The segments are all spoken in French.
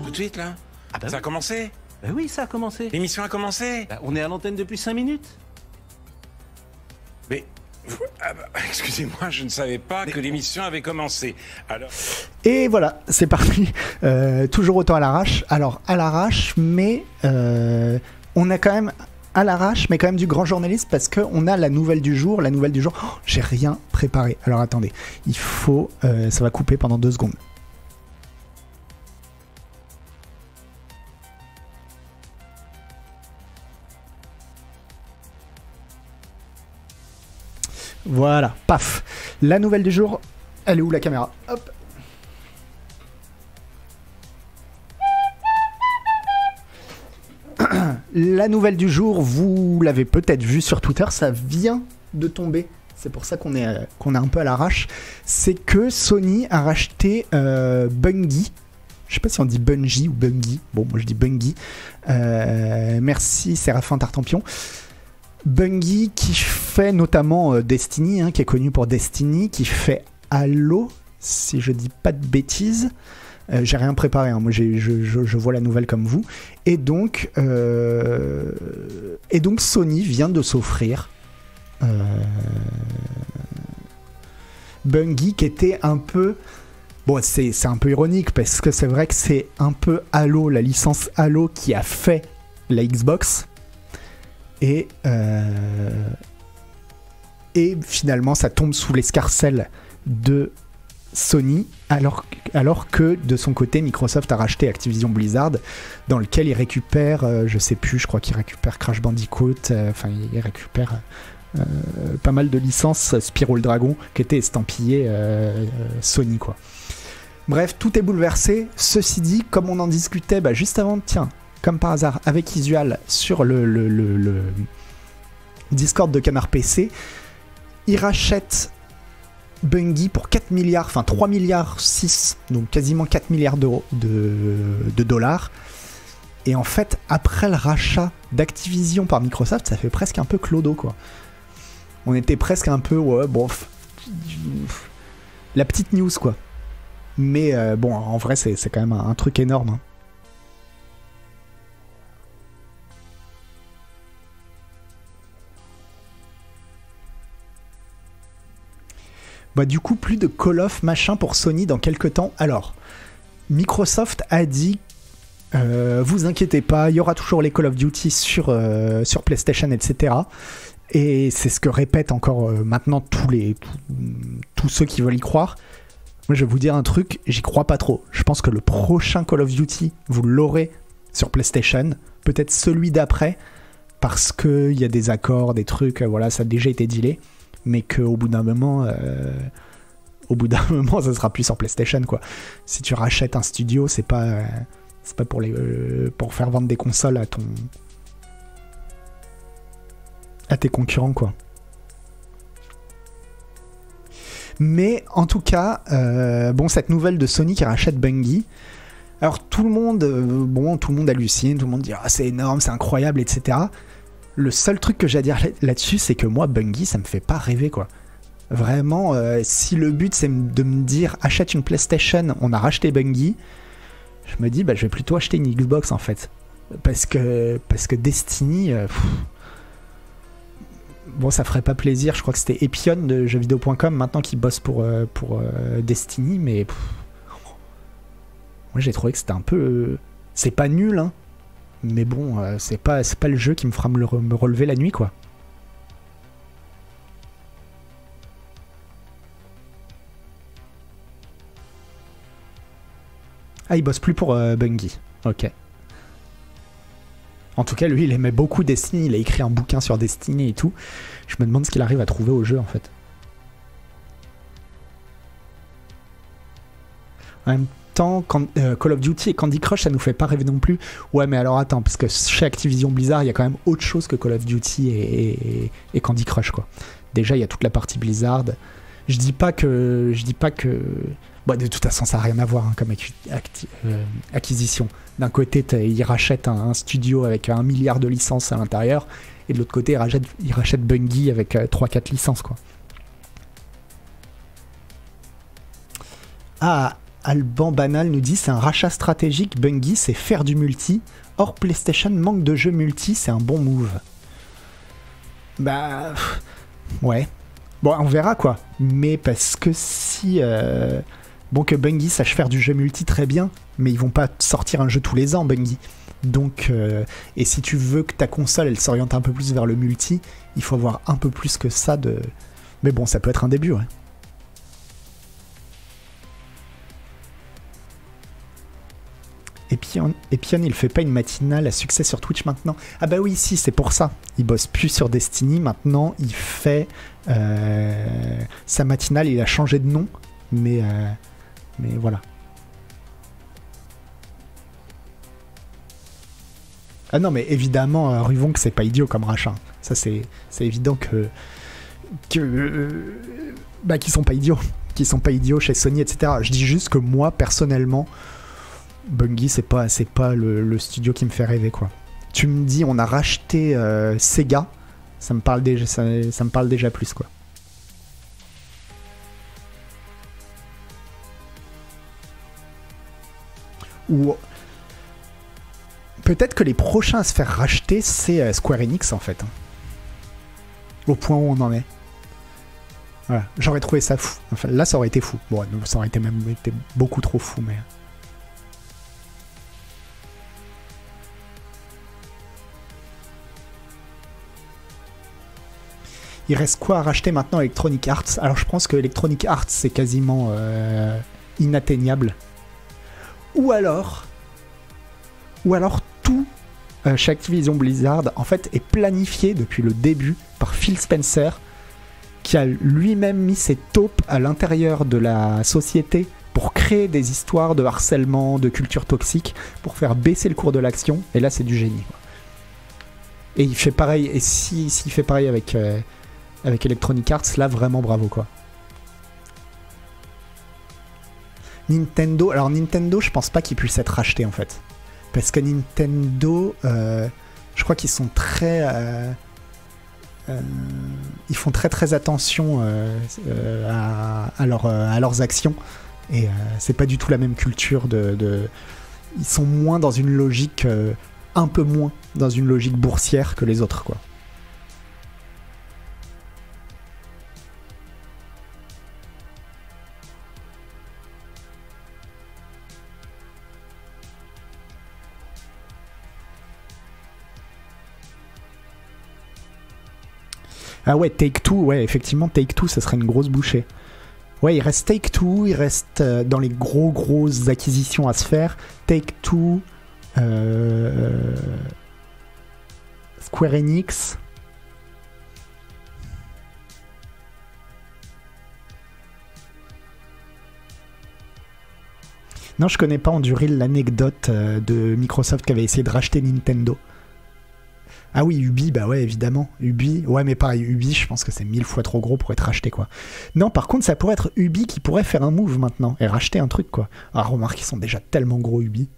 Tout de suite, là? Ah bah Ça a commencé? Bah oui, ça a commencé. L'émission a commencé? Bah, on est à l'antenne depuis 5 minutes. Mais... excusez-moi, je ne savais pas que l'émission avait commencé. Alors... Et voilà, c'est parti. Toujours autant à l'arrache. Alors, à l'arrache, mais on a quand même... à l'arrache, mais quand même du grand journaliste parce qu'on a la nouvelle du jour. La nouvelle du jour, oh, j'ai rien préparé. Alors attendez, il faut... ça va couper pendant 2 secondes. Voilà, paf. La nouvelle du jour, elle est où la caméra? Hop. La nouvelle du jour, vous l'avez peut-être vu sur Twitter, ça vient de tomber. C'est pour ça qu'on est un peu à l'arrache. C'est que Sony a racheté Bungie. Je sais pas si on dit Bungie ou Bungie. Bon, moi je dis Bungie. Merci Séraphin Tartampion. Bungie qui fait notamment Destiny, hein, qui est connu pour Destiny, qui fait Halo, si je dis pas de bêtises. J'ai rien préparé, hein. Moi je vois la nouvelle comme vous. Et donc Sony vient de s'offrir Bungie, qui était un peu... Bon, c'est un peu ironique, parce que c'est vrai que c'est un peu Halo, la licence Halo qui a fait la Xbox. Et finalement ça tombe sous l'escarcelle de Sony, alors que de son côté Microsoft a racheté Activision Blizzard, dans lequel il récupère, je sais plus, je crois qu'il récupère Crash Bandicoot, enfin il récupère pas mal de licences, Spyro le Dragon, qui était estampillé Sony, quoi. Bref, tout est bouleversé. Ceci dit, comme on en discutait juste avant, tiens, comme par hasard, avec Isual sur le Discord de Canard PC, il rachète Bungie pour 4 milliards, enfin 3 milliards 6, donc quasiment 4 milliards d'euros de dollars. Et en fait, après le rachat d'Activision par Microsoft, ça fait presque un peu clodo, quoi. On était presque un peu, ouais, bon, la petite news, quoi. Mais bon, en vrai, c'est quand même un truc énorme, hein. Bah, du coup, plus de Call of machin pour Sony dans quelques temps. Alors, Microsoft a dit vous inquiétez pas, il y aura toujours les Call of Duty sur PlayStation, etc. Et c'est ce que répètent encore maintenant tous ceux qui veulent y croire. Moi, je vais vous dire un truc, j'y crois pas trop. Je pense que le prochain Call of Duty, vous l'aurez sur PlayStation, peut-être celui d'après, parce qu'il y a des accords, des trucs, voilà, ça a déjà été dealé. Mais qu'au bout d'un moment, ça sera plus sur PlayStation, quoi. Si tu rachètes un studio, c'est pas pour faire vendre des consoles à tes concurrents, quoi. Mais en tout cas, bon, cette nouvelle de Sony qui rachète Bungie, alors tout le monde hallucine, tout le monde dit ah, c'est énorme, c'est incroyable, etc. Le seul truc que j'ai à dire là-dessus, c'est que moi, Bungie, ça me fait pas rêver, quoi. Vraiment, si le but c'est de me dire achète une PlayStation, on a racheté Bungie, je me dis je vais plutôt acheter une Xbox, en fait. Parce que Destiny, bon, ça ferait pas plaisir. Je crois que c'était Epion de jeuxvideo.com maintenant qui bosse pour Destiny, mais moi j'ai trouvé que c'était un peu... c'est pas nul, hein. Mais bon, c'est pas le jeu qui me fera me relever la nuit, quoi. Ah, il bosse plus pour Bungie. Ok. En tout cas, lui, il aimait beaucoup Destiny. Il a écrit un bouquin sur Destiny et tout. Je me demande ce qu'il arrive à trouver au jeu, en fait. En même temps, Call of Duty et Candy Crush, ça nous fait pas rêver non plus. Ouais, mais alors attends, parce que chez Activision Blizzard, il y a quand même autre chose que Call of Duty et Candy Crush, quoi. Déjà, il y a toute la partie Blizzard. Je dis pas que... Bon, de toute façon, ça n'a rien à voir, hein, comme acquisition. D'un côté, ils rachètent un studio avec 1 milliard de licences à l'intérieur, et de l'autre côté, ils rachètent Bungie avec 3-4 licences, quoi. Ah, Alban Banal nous dit c'est un rachat stratégique, Bungie c'est faire du multi. Or PlayStation manque de jeux multi, c'est un bon move. Bah ouais. Bon, on verra quoi. Mais parce que si bon, que Bungie sache faire du jeu multi très bien, mais ils vont pas sortir un jeu tous les ans, Bungie. Donc et si tu veux que ta console elle s'oriente un peu plus vers le multi, il faut avoir un peu plus que ça de. Mais bon, ça peut être un début, ouais. Epion, il fait pas une matinale à succès sur Twitch maintenant? Ah bah oui, si, c'est pour ça. Il bosse plus sur Destiny, maintenant il fait sa matinale, il a changé de nom, mais voilà. Ah non, mais évidemment, Ruvon, que c'est pas idiot comme rachat. Ça, c'est évident bah, qu'ils sont pas idiots. Qu'ils sont pas idiots chez Sony, etc. Je dis juste que moi, personnellement, Bungie, c'est pas le studio qui me fait rêver, quoi. Tu me dis, on a racheté Sega, ça me parle déjà plus, quoi. Ou peut-être que les prochains à se faire racheter, c'est Square Enix, en fait. Au point où on en est. Voilà, j'aurais trouvé ça fou. Enfin, là, ça aurait été fou. Bon, ça aurait été même beaucoup trop fou, mais... Il reste quoi à racheter maintenant, Electronic Arts? Alors je pense que Electronic Arts c'est quasiment inatteignable. Ou alors tout chez Activision Blizzard en fait est planifié depuis le début par Phil Spencer, qui a lui-même mis ses taupes à l'intérieur de la société pour créer des histoires de harcèlement, de culture toxique, pour faire baisser le cours de l'action. Et là c'est du génie, quoi. Et il fait pareil. Et s'il fait pareil avec Electronic Arts, là vraiment bravo, quoi. Nintendo, alors Nintendo, je pense pas qu'il puisse être racheté en fait, parce que Nintendo, je crois qu'ils sont très, ils font très attention à leurs actions, et c'est pas du tout la même culture ils sont moins dans une logique, un peu moins dans une logique boursière que les autres, quoi. Ah ouais, Take-Two, ouais, effectivement, Take-Two, ça serait une grosse bouchée. Ouais, il reste Take-Two, il reste dans les grosses acquisitions à se faire. Take-Two, Square Enix. Non, je connais pas en Duril l'anecdote de Microsoft qui avait essayé de racheter Nintendo. Ah oui, Ubi, bah ouais, évidemment. Ubi, ouais, mais pareil, Ubi, je pense que c'est 1000 fois trop gros pour être racheté, quoi. Non, par contre, ça pourrait être Ubi qui pourrait faire un move maintenant et racheter un truc, quoi. Ah, remarque, ils sont déjà tellement gros, Ubi.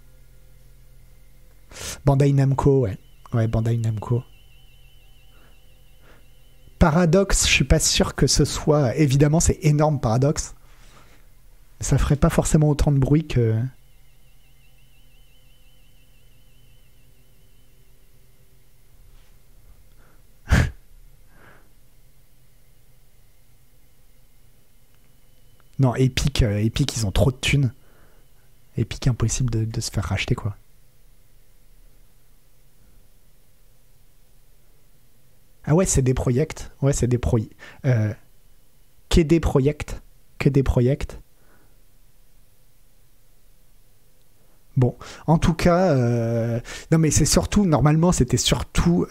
Bandai Namco, ouais. Ouais, Bandai Namco. Paradox, je suis pas sûr que ce soit... Évidemment, c'est énorme, Paradox. Ça ferait pas forcément autant de bruit que... Non, Epic, ils ont trop de thunes. Epic, impossible de se faire racheter, quoi. Ah ouais, c'est des projects. Ouais, c'est des projets. Que des projects. Bon, en tout cas, non mais c'est surtout, normalement, c'était surtout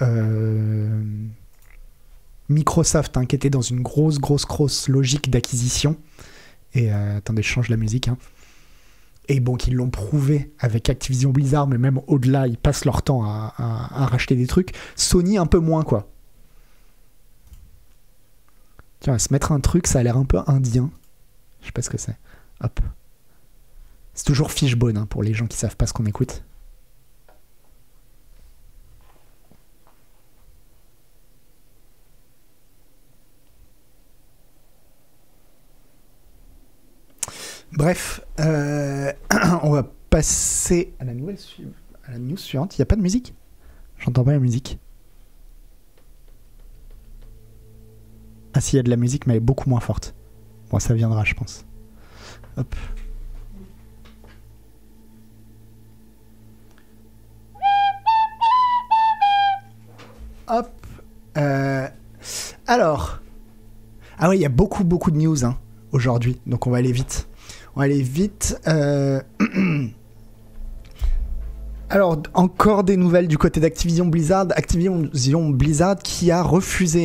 Microsoft, hein, qui était dans une grosse logique d'acquisition. Et attendez, je change la musique, hein. Et bon, qu'ils l'ont prouvé avec Activision Blizzard, mais même au-delà, ils passent leur temps à racheter des trucs. Sony, un peu moins, quoi. Tiens, se mettre un truc, ça a l'air un peu indien. Je sais pas ce que c'est. Hop. C'est toujours Fishbone, hein, pour les gens qui savent pas ce qu'on écoute. Bref, on va passer à la news suivante. Il n'y a pas de musique ? J'entends pas la musique. Ah si, il y a de la musique, mais elle est beaucoup moins forte. Bon, ça viendra, je pense. Hop. Hop. Alors. Ah oui, il y a beaucoup de news aujourd'hui, donc on va aller vite. Alors, encore des nouvelles du côté d'Activision Blizzard. Activision Blizzard qui a refusé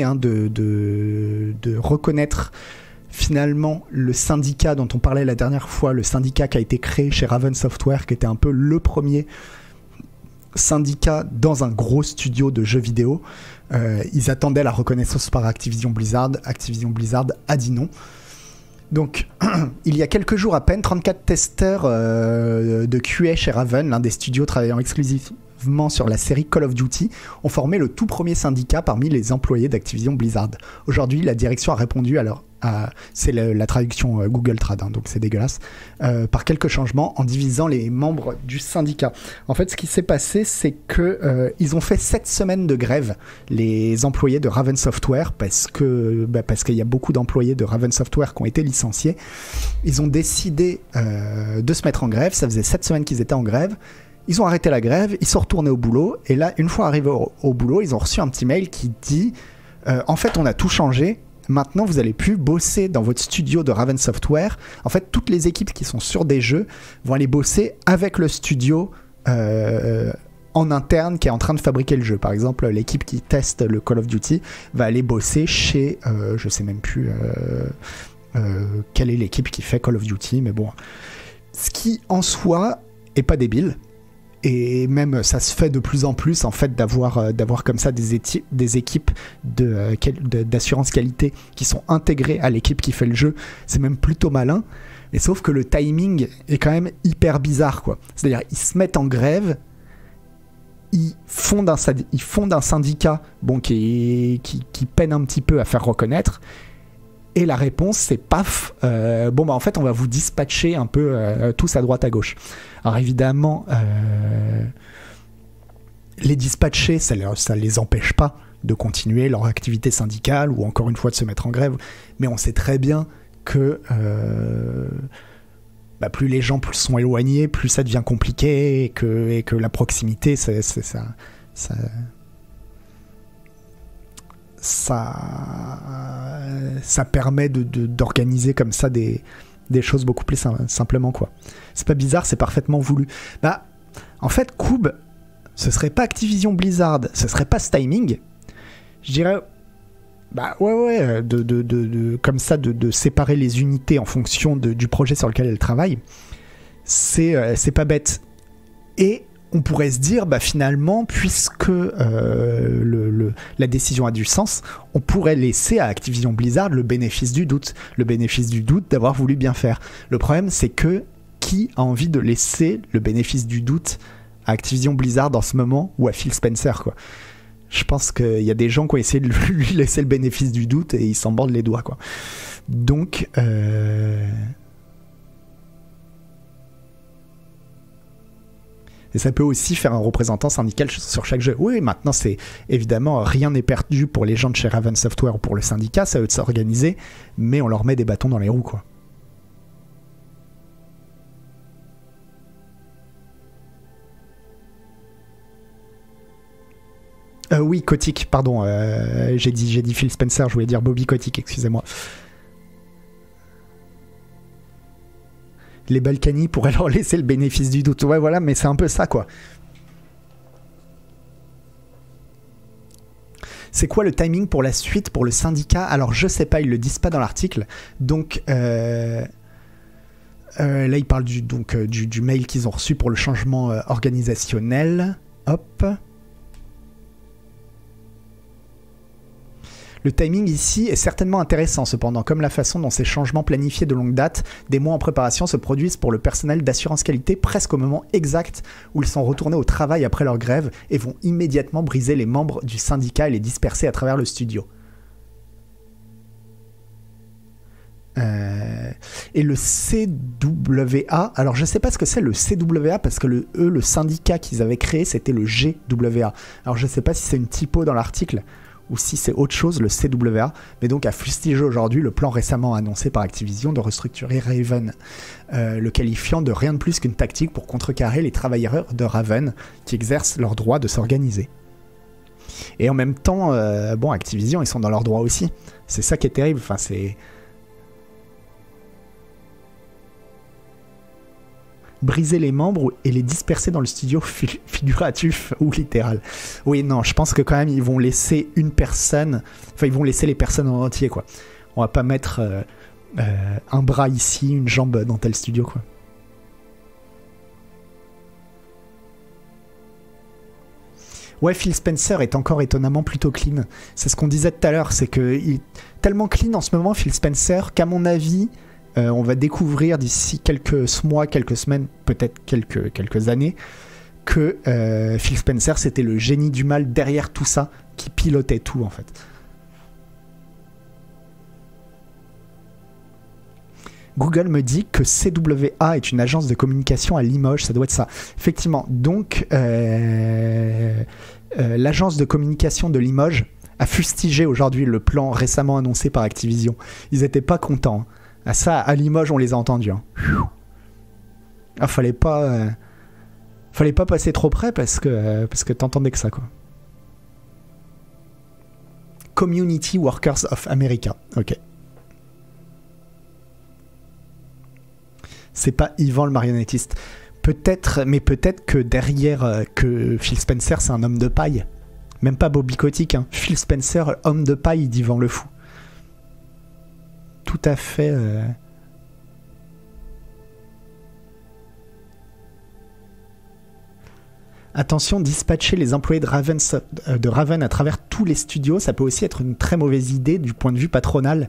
de reconnaître finalement le syndicat dont on parlait la dernière fois, le syndicat qui a été créé chez Raven Software, qui était un peu le premier syndicat dans un gros studio de jeux vidéo. Ils attendaient la reconnaissance par Activision Blizzard. Activision Blizzard a dit non. Donc, il y a quelques jours à peine, 34 testeurs de QA chez Raven, l'un des studios travaillant exclusivement sur la série Call of Duty, ont formé le tout premier syndicat parmi les employés d'Activision Blizzard. Aujourd'hui, la direction a répondu c'est la traduction Google Trad, donc c'est dégueulasse, par quelques changements en divisant les membres du syndicat. En fait, ce qui s'est passé, c'est que ils ont fait 7 semaines de grève, les employés de Raven Software, parce qu'il y a beaucoup d'employés de Raven Software qui ont été licenciés. Ils ont décidé de se mettre en grève. Ça faisait 7 semaines qu'ils étaient en grève. Ils ont arrêté la grève, ils sont retournés au boulot, et là, une fois arrivés au boulot, ils ont reçu un petit mail qui dit en fait, on a tout changé. Maintenant, vous allez plus bosser dans votre studio de Raven Software. En fait, toutes les équipes qui sont sur des jeux vont aller bosser avec le studio en interne qui est en train de fabriquer le jeu. Par exemple, l'équipe qui teste le Call of Duty va aller bosser chez... je sais même plus quelle est l'équipe qui fait Call of Duty, mais bon. Ce qui, en soi, est pas débile. Et même ça se fait de plus en plus en fait d'avoir comme ça des équipes d'assurance qualité qui sont intégrées à l'équipe qui fait le jeu. C'est même plutôt malin. Mais sauf que le timing est quand même hyper bizarre, quoi. C'est-à-dire ils se mettent en grève, ils fondent un syndicat qui peine un petit peu à faire reconnaître. Et la réponse, c'est paf, en fait, on va vous dispatcher un peu tous à droite à gauche. Alors évidemment, les dispatcher, ça les empêche pas de continuer leur activité syndicale ou encore une fois de se mettre en grève. Mais on sait très bien que plus les gens sont éloignés, plus ça devient compliqué et que la proximité, ça permet d'organiser comme ça des choses beaucoup plus simplement, quoi. C'est pas bizarre, c'est parfaitement voulu. En fait, Coob, ce serait pas Activision Blizzard, ce serait pas ce timing. Je dirais, comme ça, de séparer les unités en fonction du projet sur lequel elles travaillent, c'est pas bête. Et on pourrait se dire, finalement, puisque la décision a du sens, on pourrait laisser à Activision Blizzard le bénéfice du doute d'avoir voulu bien faire. Le problème, c'est que qui a envie de laisser le bénéfice du doute à Activision Blizzard en ce moment ou à Phil Spencer, quoi. Je pense qu'il y a des gens qui ont essayé de lui laisser le bénéfice du doute et ils s'en mordent les doigts, quoi. Donc... Et ça peut aussi faire un représentant syndical sur chaque jeu. Oui, maintenant, c'est évidemment, rien n'est perdu pour les gens de chez Raven Software ou pour le syndicat, ça eux de s'organiser, mais on leur met des bâtons dans les roues, quoi. Oui, Kotick, pardon, j'ai dit Phil Spencer, je voulais dire Bobby Kotick, excusez-moi. Les Balkany pourraient leur laisser le bénéfice du doute. Ouais, voilà, mais c'est un peu ça, quoi. C'est quoi le timing pour la suite, pour le syndicat ? Alors, je sais pas, ils le disent pas dans l'article. Donc, là, ils parlent du mail qu'ils ont reçu pour le changement organisationnel. Hop. Le timing ici est certainement intéressant cependant, comme la façon dont ces changements planifiés de longue date, des mois en préparation, se produisent pour le personnel d'assurance qualité presque au moment exact où ils sont retournés au travail après leur grève et vont immédiatement briser les membres du syndicat et les disperser à travers le studio. Et le CWA, alors je sais pas ce que c'est le CWA parce que le syndicat qu'ils avaient créé c'était le GWA. Alors je sais pas si c'est une typo dans l'article ou si c'est autre chose, le CWA, mais donc a fustigé aujourd'hui le plan récemment annoncé par Activision de restructurer Raven, le qualifiant de rien de plus qu'une tactique pour contrecarrer les travailleurs de Raven qui exercent leur droit de s'organiser. Et en même temps, bon, Activision, ils sont dans leur droit aussi. C'est ça qui est terrible, enfin c'est... Briser les membres et les disperser dans le studio figuratif ou littéral. Oui, non, je pense que quand même ils vont laisser une personne, enfin ils vont laisser les personnes en entier, quoi. On va pas mettre un bras ici, une jambe dans tel studio, quoi. Ouais, Phil Spencer est encore étonnamment plutôt clean. C'est ce qu'on disait tout à l'heure, c'est qu'il est tellement clean en ce moment, Phil Spencer, qu'à mon avis... on va découvrir d'ici quelques mois, quelques semaines, peut-être quelques années, que Phil Spencer, c'était le génie du mal derrière tout ça, qui pilotait tout, en fait. Google me dit que CWA est une agence de communication à Limoges, ça doit être ça. Effectivement, donc, l'agence de communication de Limoges a fustigé aujourd'hui le plan récemment annoncé par Activision. Ils n'étaient pas contents, hein. Ah ça, à Limoges, on les a entendus. Hein. Ah, fallait pas passer trop près parce que t'entendais que ça, quoi. Community Workers of America. Ok. C'est pas Yvan le marionnettiste. Peut-être, mais peut-être que derrière que Phil Spencer, c'est un homme de paille. Même pas Bobby Kotick. Hein. Phil Spencer, homme de paille d'Yvan le fou. Tout à fait. Attention, dispatcher les employés de Raven à travers tous les studios, ça peut aussi être une très mauvaise idée du point de vue patronal.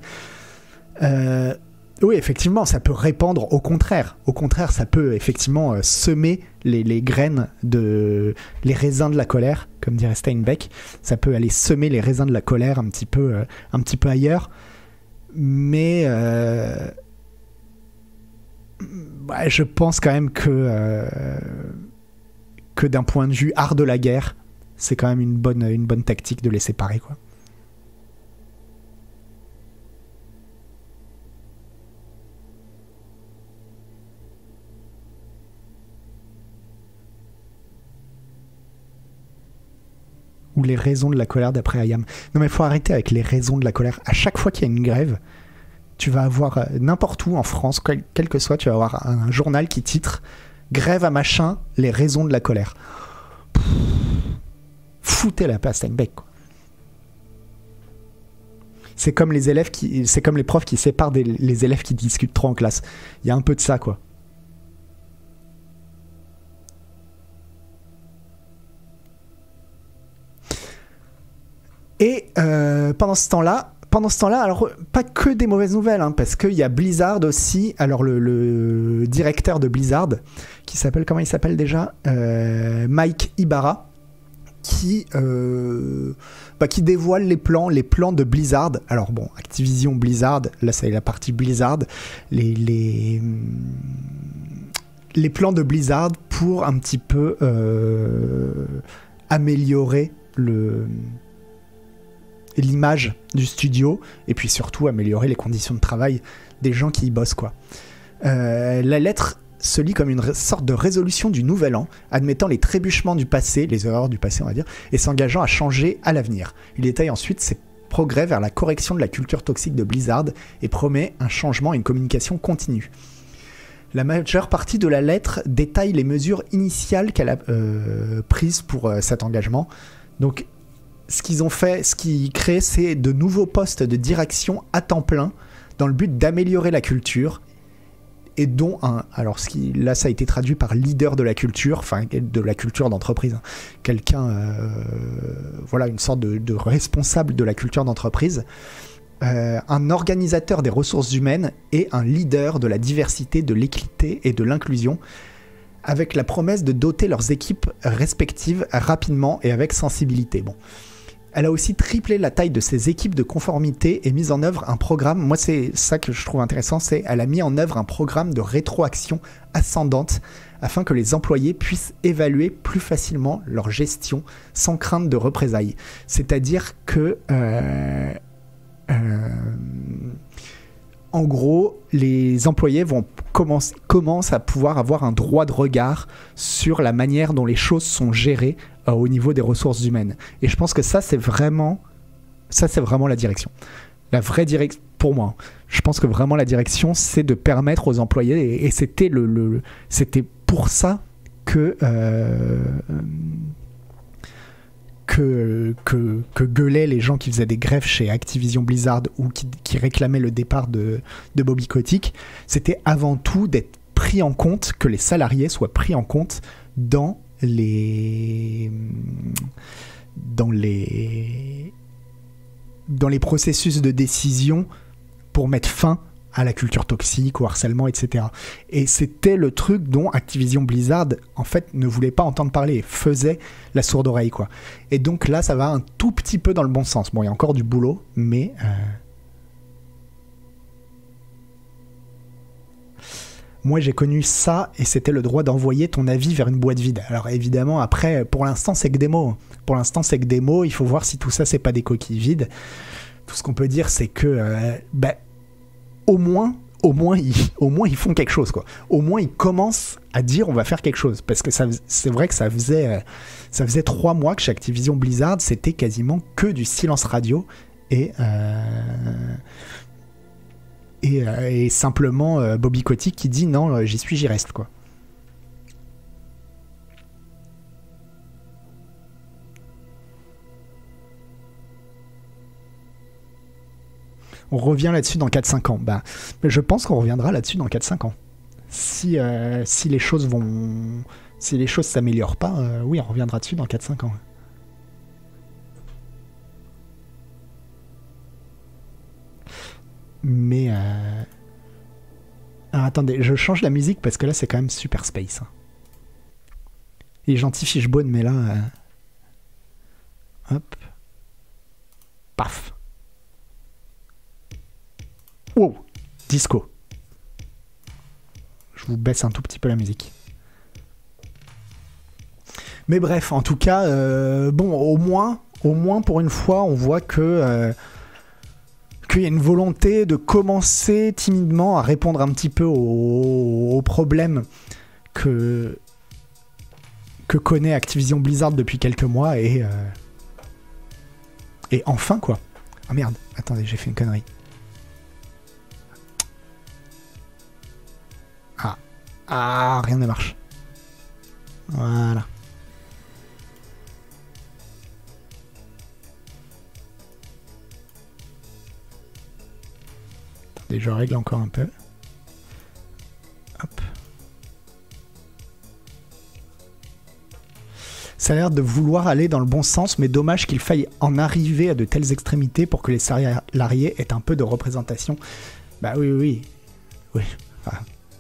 Oui, effectivement, ça peut répandre au contraire. Au contraire, ça peut effectivement semer les graines les raisins de la colère, comme dirait Steinbeck. Ça peut aller semer les raisins de la colère un petit peu ailleurs. Mais je pense quand même que d'un point de vue art de la guerre, c'est quand même une bonne tactique de les séparer, quoi. Ou les raisons de la colère d'après Ayam. Non mais il faut arrêter avec les raisons de la colère. À chaque fois qu'il y a une grève, tu vas avoir n'importe où en France, quel que soit, tu vas avoir un journal qui titre « Grève à machin, les raisons de la colère ». Foutez la paix à Steinbeck, quoi. C'est comme les profs qui séparent les élèves qui discutent trop en classe. Il y a un peu de ça, quoi. Et pendant ce temps-là, alors pas que des mauvaises nouvelles, hein, parce qu'il y a Blizzard aussi. Alors le directeur de Blizzard, qui s'appelle, comment il s'appelle déjà, Mike Ibarra, qui dévoile les plans de Blizzard. Alors bon, Activision Blizzard, là c'est la partie Blizzard, les plans de Blizzard pour un petit peu améliorer l'image du studio et puis surtout améliorer les conditions de travail des gens qui y bossent, quoi. La lettre se lit comme une sorte de résolution du nouvel an, admettant les trébuchements du passé, les erreurs du passé on va dire, et s'engageant à changer à l'avenir. Il détaille ensuite ses progrès vers la correction de la culture toxique de Blizzard et promet un changement et une communication continue. La majeure partie de la lettre détaille les mesures initiales qu'elle a prises pour cet engagement. Donc ce qu'ils créent, c'est de nouveaux postes de direction à temps plein dans le but d'améliorer la culture et dont là ça a été traduit par leader de la culture, enfin de la culture d'entreprise, hein. Quelqu'un, une sorte de responsable de la culture d'entreprise, un organisateur des ressources humaines et un leader de la diversité, de l'équité et de l'inclusion, avec la promesse de doter leurs équipes respectives rapidement et avec sensibilité. Bon. Elle a aussi triplé la taille de ses équipes de conformité et mis en œuvre un programme. Moi, c'est ça que je trouve intéressant, c'est elle a mis en œuvre un programme de rétroaction ascendante afin que les employés puissent évaluer plus facilement leur gestion sans crainte de représailles. C'est-à-dire que en gros, les employés commencent à pouvoir avoir un droit de regard sur la manière dont les choses sont gérées au niveau des ressources humaines. Et je pense que ça, c'est vraiment la direction. La vraie direction, pour moi, je pense que vraiment la direction, c'est de permettre aux employés, et c'était c'était pour ça que gueulaient les gens qui faisaient des grèves chez Activision Blizzard ou qui réclamaient le départ de Bobby Kotick. C'était avant tout d'être pris en compte, que les salariés soient pris en compte dans les processus de décision pour mettre fin à la culture toxique, au harcèlement, etc. Et c'était le truc dont Activision Blizzard, en fait, ne voulait pas entendre parler, faisait la sourde oreille, quoi. Et donc là, ça va un tout petit peu dans le bon sens. Bon, il y a encore du boulot, mais... Moi, j'ai connu ça, et c'était le droit d'envoyer ton avis vers une boîte vide. Alors évidemment, après, pour l'instant, c'est que des mots. Pour l'instant, c'est que des mots. Il faut voir si tout ça, c'est pas des coquilles vides. Tout ce qu'on peut dire, c'est que... au moins ils font quelque chose, quoi. Au moins ils commencent à dire on va faire quelque chose, parce que c'est vrai que ça faisait 3 mois que chez Activision Blizzard c'était quasiment que du silence radio et simplement Bobby Kotick qui dit non, j'y suis, j'y reste, quoi. On revient là-dessus dans 4-5 ans. Je pense qu'on reviendra là-dessus dans 4-5 ans. Si les choses s'améliorent pas, oui, on reviendra dessus dans 4-5 ans. Mais... Alors, attendez, je change la musique parce que là, c'est quand même super space. Il est gentil Fishbone, mais là... Hop. Paf. Wow, disco. Je vous baisse un tout petit peu la musique. Mais bref, en tout cas, bon, au moins pour une fois, on voit que qu'il y a une volonté de commencer timidement à répondre un petit peu aux problèmes que connaît Activision Blizzard depuis quelques mois et enfin, quoi. Ah merde, attendez, j'ai fait une connerie. Ah, rien ne marche. Voilà. Attendez, je règle encore un peu. Hop. Ça a l'air de vouloir aller dans le bon sens, mais dommage qu'il faille en arriver à de telles extrémités pour que les salariés aient un peu de représentation. Bah oui. Enfin,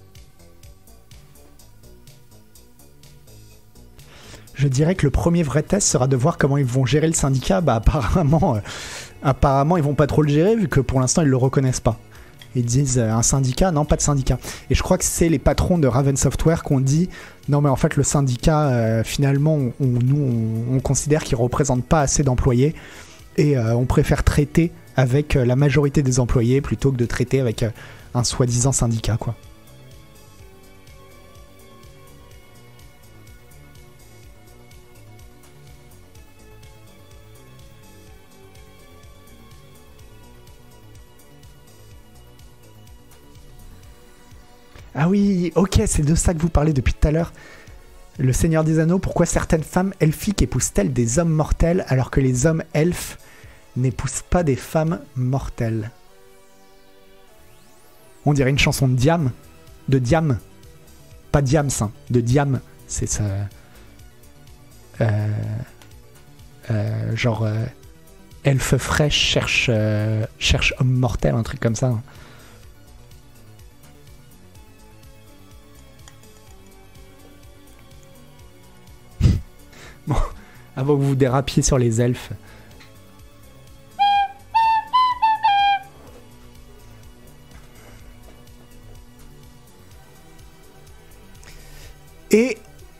je dirais que le premier vrai test sera de voir comment ils vont gérer le syndicat. Apparemment, ils vont pas trop le gérer vu que pour l'instant ils le reconnaissent pas. Ils disent un syndicat, non, pas de syndicat. Et je crois que c'est les patrons de Raven Software qui ont dit non, mais en fait le syndicat, finalement, on considère qu'il représente pas assez d'employés et on préfère traiter avec la majorité des employés plutôt que de traiter avec un soi-disant syndicat, quoi. Ah oui, ok, c'est de ça que vous parlez depuis tout à l'heure. Le Seigneur des Anneaux, pourquoi certaines femmes elfiques épousent-elles des hommes mortels alors que les hommes elfes n'épousent pas des femmes mortelles? On dirait une chanson de Diam. De Diam. Pas Diams, hein, de Diam. C'est ça. Genre... elfe fraîche cherche homme mortel, un truc comme ça. Bon, avant que vous dérapiez sur les elfes.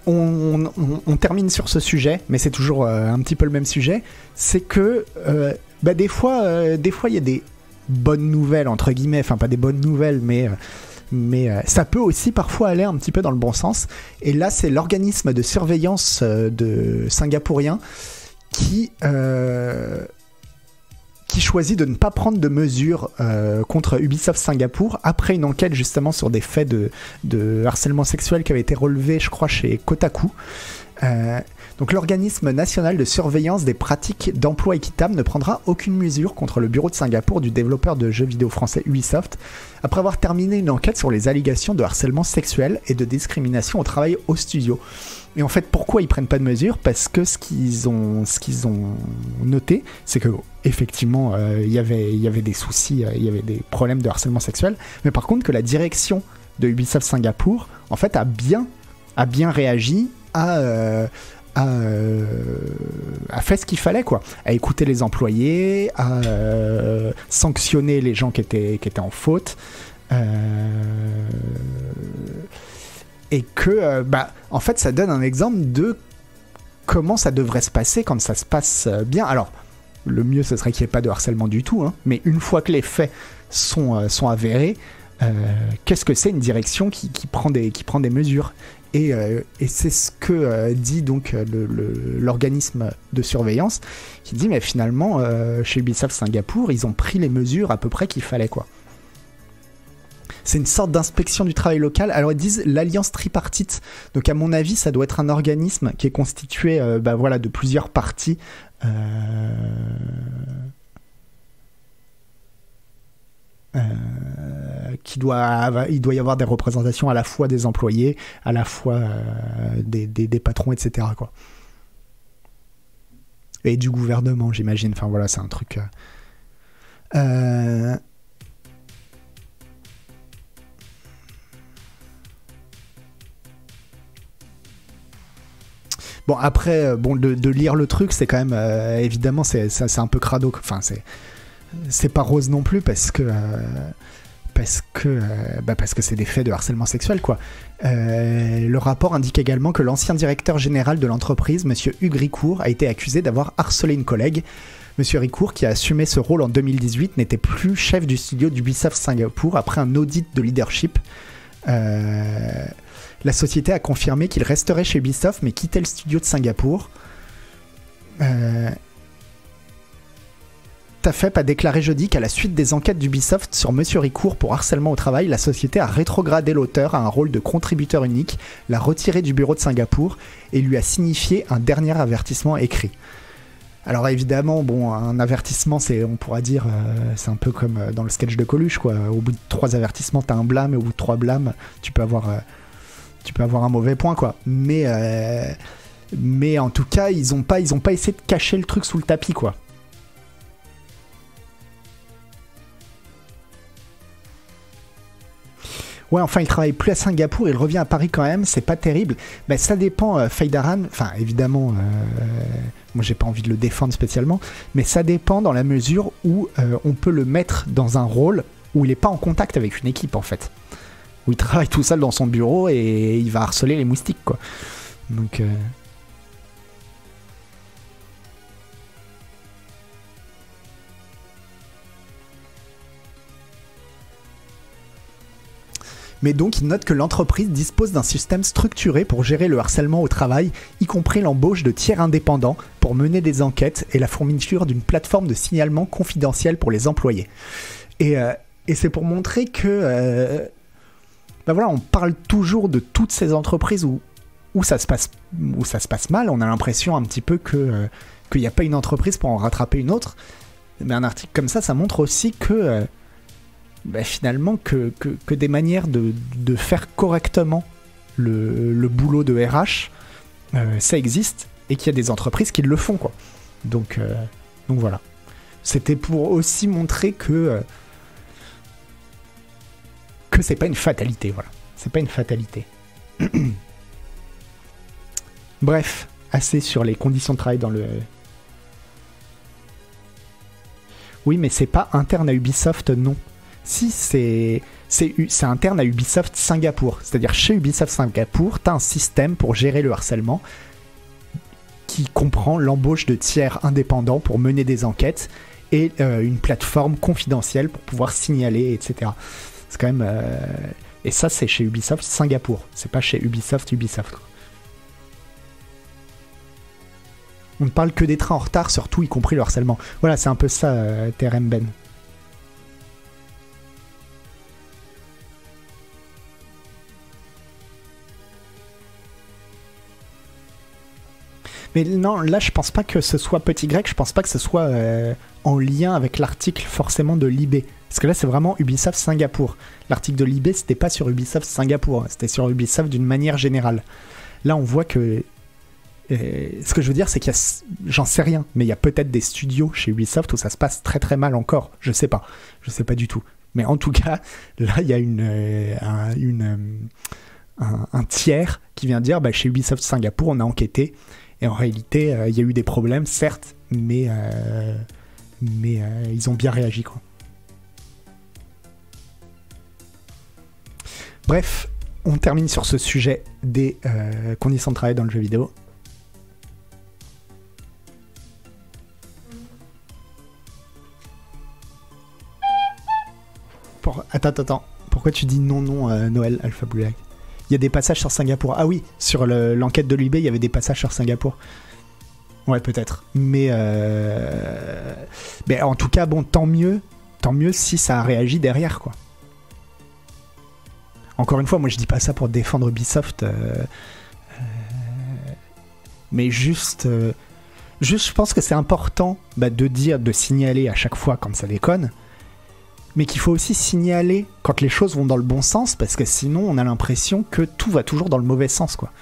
on termine sur ce sujet, mais c'est toujours un petit peu le même sujet. C'est que des fois, il y a des bonnes nouvelles, entre guillemets. Enfin, pas des bonnes nouvelles, mais ça peut aussi parfois aller un petit peu dans le bon sens. Et là, c'est l'organisme de surveillance de singapourien qui choisit de ne pas prendre de mesures contre Ubisoft Singapour après une enquête justement sur des faits de harcèlement sexuel qui avait été relevé, je crois, chez Kotaku. Donc l'organisme national de surveillance des pratiques d'emploi équitable ne prendra aucune mesure contre le bureau de Singapour du développeur de jeux vidéo français Ubisoft après avoir terminé une enquête sur les allégations de harcèlement sexuel et de discrimination au travail au studio. Et en fait, pourquoi ils prennent pas de mesures ? Parce que ce qu'ils ont noté, c'est que effectivement, il y avait des soucis, il y avait des problèmes de harcèlement sexuel, mais par contre que la direction de Ubisoft Singapour, en fait, a bien réagi, a fait ce qu'il fallait, quoi, à écouter les employés, à sanctionner les gens qui étaient en faute. Et que, en fait, ça donne un exemple de comment ça devrait se passer quand ça se passe bien. Alors, le mieux, ce serait qu'il n'y ait pas de harcèlement du tout, hein, mais une fois que les faits sont avérés, qu'est-ce que c'est une direction qui prend des mesures ? Et c'est ce que dit donc l'organisme de surveillance, qui dit, mais finalement, chez Ubisoft Singapour, ils ont pris les mesures à peu près qu'il fallait, quoi. C'est une sorte d'inspection du travail local. Alors ils disent l'alliance tripartite. Donc à mon avis, ça doit être un organisme qui est constitué de plusieurs parties. Il doit y avoir des représentations à la fois des employés, à la fois des patrons, etc., quoi. Et du gouvernement, j'imagine. Enfin voilà, c'est un truc... Bon, après, de lire le truc, c'est quand même... évidemment, c'est un peu crado. Enfin, c'est pas rose non plus, parce que c'est des faits de harcèlement sexuel, quoi. Le rapport indique également que l'ancien directeur général de l'entreprise, monsieur Hugues Ricourt, a été accusé d'avoir harcelé une collègue. Monsieur Ricourt, qui a assumé ce rôle en 2018, n'était plus chef du studio d'Ubisoft Singapour après un audit de leadership. La société a confirmé qu'il resterait chez Ubisoft mais quittait le studio de Singapour. TAFEP a déclaré jeudi qu'à la suite des enquêtes d'Ubisoft sur Monsieur Ricourt pour harcèlement au travail, la société a rétrogradé l'auteur à un rôle de contributeur unique, l'a retiré du bureau de Singapour et lui a signifié un dernier avertissement écrit. Alors évidemment, un avertissement, on pourra dire, c'est un peu comme dans le sketch de Coluche, quoi. Au bout de 3 avertissements, t'as un blâme, et au bout de 3 blâmes, tu peux avoir un mauvais point, quoi. Mais en tout cas, ils ont pas essayé de cacher le truc sous le tapis, quoi. Ouais, enfin, il travaille plus à Singapour, il revient à Paris quand même, c'est pas terrible. Ça dépend, Faydaran, enfin, évidemment, moi j'ai pas envie de le défendre spécialement, mais ça dépend dans la mesure où on peut le mettre dans un rôle où il est pas en contact avec une équipe, en fait. Où il travaille tout seul dans son bureau et il va harceler les moustiques, quoi. Donc... Mais donc, il note que l'entreprise dispose d'un système structuré pour gérer le harcèlement au travail, y compris l'embauche de tiers indépendants pour mener des enquêtes et la fourniture d'une plateforme de signalement confidentiel pour les employés. Et c'est pour montrer que... on parle toujours de toutes ces entreprises où ça se passe mal. On a l'impression un petit peu qu'il n'y a pas une entreprise pour en rattraper une autre. Mais un article comme ça montre aussi que... finalement que des manières de faire correctement le boulot de RH, ça existe et qu'il y a des entreprises qui le font, quoi. Donc voilà. C'était pour aussi montrer que c'est pas une fatalité, voilà. C'est pas une fatalité. Bref, assez sur les conditions de travail dans le... Oui, mais c'est pas interne à Ubisoft, non. Si, c'est interne à Ubisoft Singapour. C'est-à-dire chez Ubisoft Singapour, tu as un système pour gérer le harcèlement qui comprend l'embauche de tiers indépendants pour mener des enquêtes et une plateforme confidentielle pour pouvoir signaler, etc. C'est quand même... Et ça, c'est chez Ubisoft Singapour. C'est pas chez Ubisoft. On ne parle que des trains en retard, surtout y compris le harcèlement. Voilà, c'est un peu ça, TRM Ben. Mais non, là, je pense pas que ce soit Petit Grec, je pense pas que ce soit en lien avec l'article forcément de Libé. Parce que là, c'est vraiment Ubisoft Singapour. L'article de Libé, c'était pas sur Ubisoft Singapour, hein, c'était sur Ubisoft d'une manière générale. Là, on voit que... ce que je veux dire, c'est qu'il y a... J'en sais rien, mais il y a peut-être des studios chez Ubisoft où ça se passe très très mal encore. Je sais pas du tout. Mais en tout cas, là, il y a un tiers qui vient dire, chez Ubisoft Singapour, on a enquêté. Et en réalité, il y a eu des problèmes, certes, mais ils ont bien réagi, quoi. Bref, on termine sur ce sujet des conditions de travail dans le jeu vidéo. Attends. Pourquoi tu dis non, Noël, Alpha Blue Light ? Il y a des passages sur Singapour. Ah oui, sur l'enquête de l'IB, il y avait des passages sur Singapour. Ouais, peut-être. Mais en tout cas, bon, tant mieux si ça a réagi derrière, quoi. Encore une fois, moi je dis pas ça pour défendre Ubisoft, mais juste, je pense que c'est important de signaler à chaque fois quand ça déconne, mais qu'il faut aussi signaler quand les choses vont dans le bon sens, parce que sinon on a l'impression que tout va toujours dans le mauvais sens, quoi.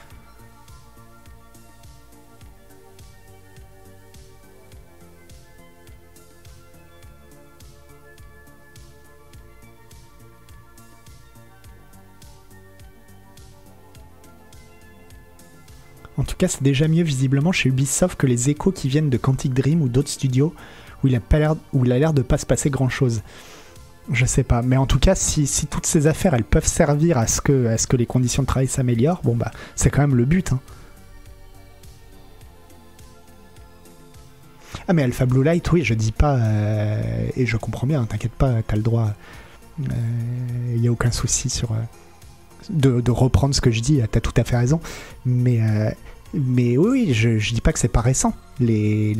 En tout cas, c'est déjà mieux visiblement chez Ubisoft que les échos qui viennent de Quantic Dream ou d'autres studios où il a l'air de pas se passer grand-chose. Je sais pas, mais en tout cas, si toutes ces affaires, elles peuvent servir à ce que les conditions de travail s'améliorent, bon c'est quand même le but, hein. Ah mais Alpha Blue Light, oui, je dis pas, et je comprends bien, hein, t'inquiète pas, t'as le droit, y a aucun souci sur... De reprendre ce que je dis, t'as tout à fait raison, mais oui, je dis pas que c'est pas récent, les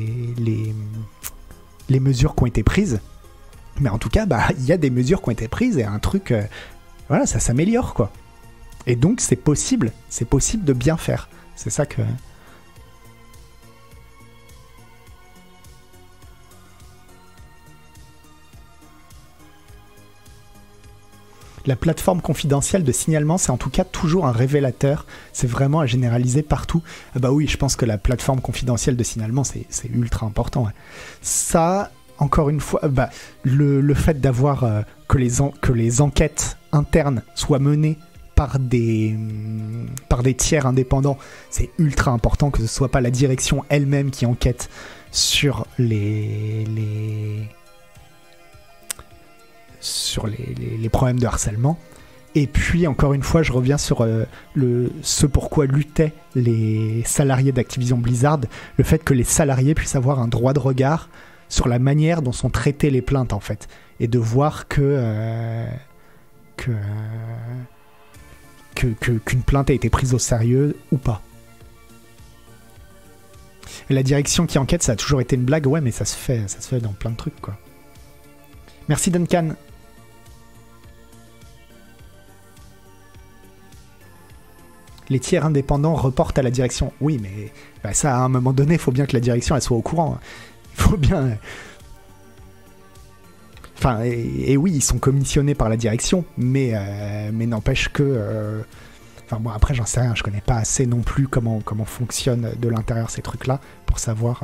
mesures qui ont été prises, mais en tout cas, il y a des mesures qui ont été prises et un truc, voilà, ça s'améliore, quoi. Et donc c'est possible de bien faire, c'est ça que... La plateforme confidentielle de signalement, c'est en tout cas toujours un révélateur. C'est vraiment à généraliser partout. Ah bah oui, je pense que la plateforme confidentielle de signalement, c'est ultra important. Ouais. Ça, encore une fois, le fait d'avoir que les enquêtes internes soient menées par des tiers indépendants, c'est ultra important, que ce soit pas la direction elle-même qui enquête sur les problèmes de harcèlement. Et puis encore une fois, je reviens sur ce pourquoi luttaient les salariés d'Activision Blizzard, le fait que les salariés puissent avoir un droit de regard sur la manière dont sont traitées les plaintes, en fait, et de voir qu'une plainte a été prise au sérieux ou pas. Et la direction qui enquête, ça a toujours été une blague, ouais, mais ça se fait dans plein de trucs, quoi. Merci Duncan. Les tiers indépendants reportent à la direction. Oui, mais ça, à un moment donné, il faut bien que la direction elle soit au courant. Il faut bien... Enfin, et oui, ils sont commissionnés par la direction, mais n'empêche que... Enfin, bon, après, j'en sais rien. Je connais pas assez non plus comment fonctionnent de l'intérieur ces trucs-là pour savoir...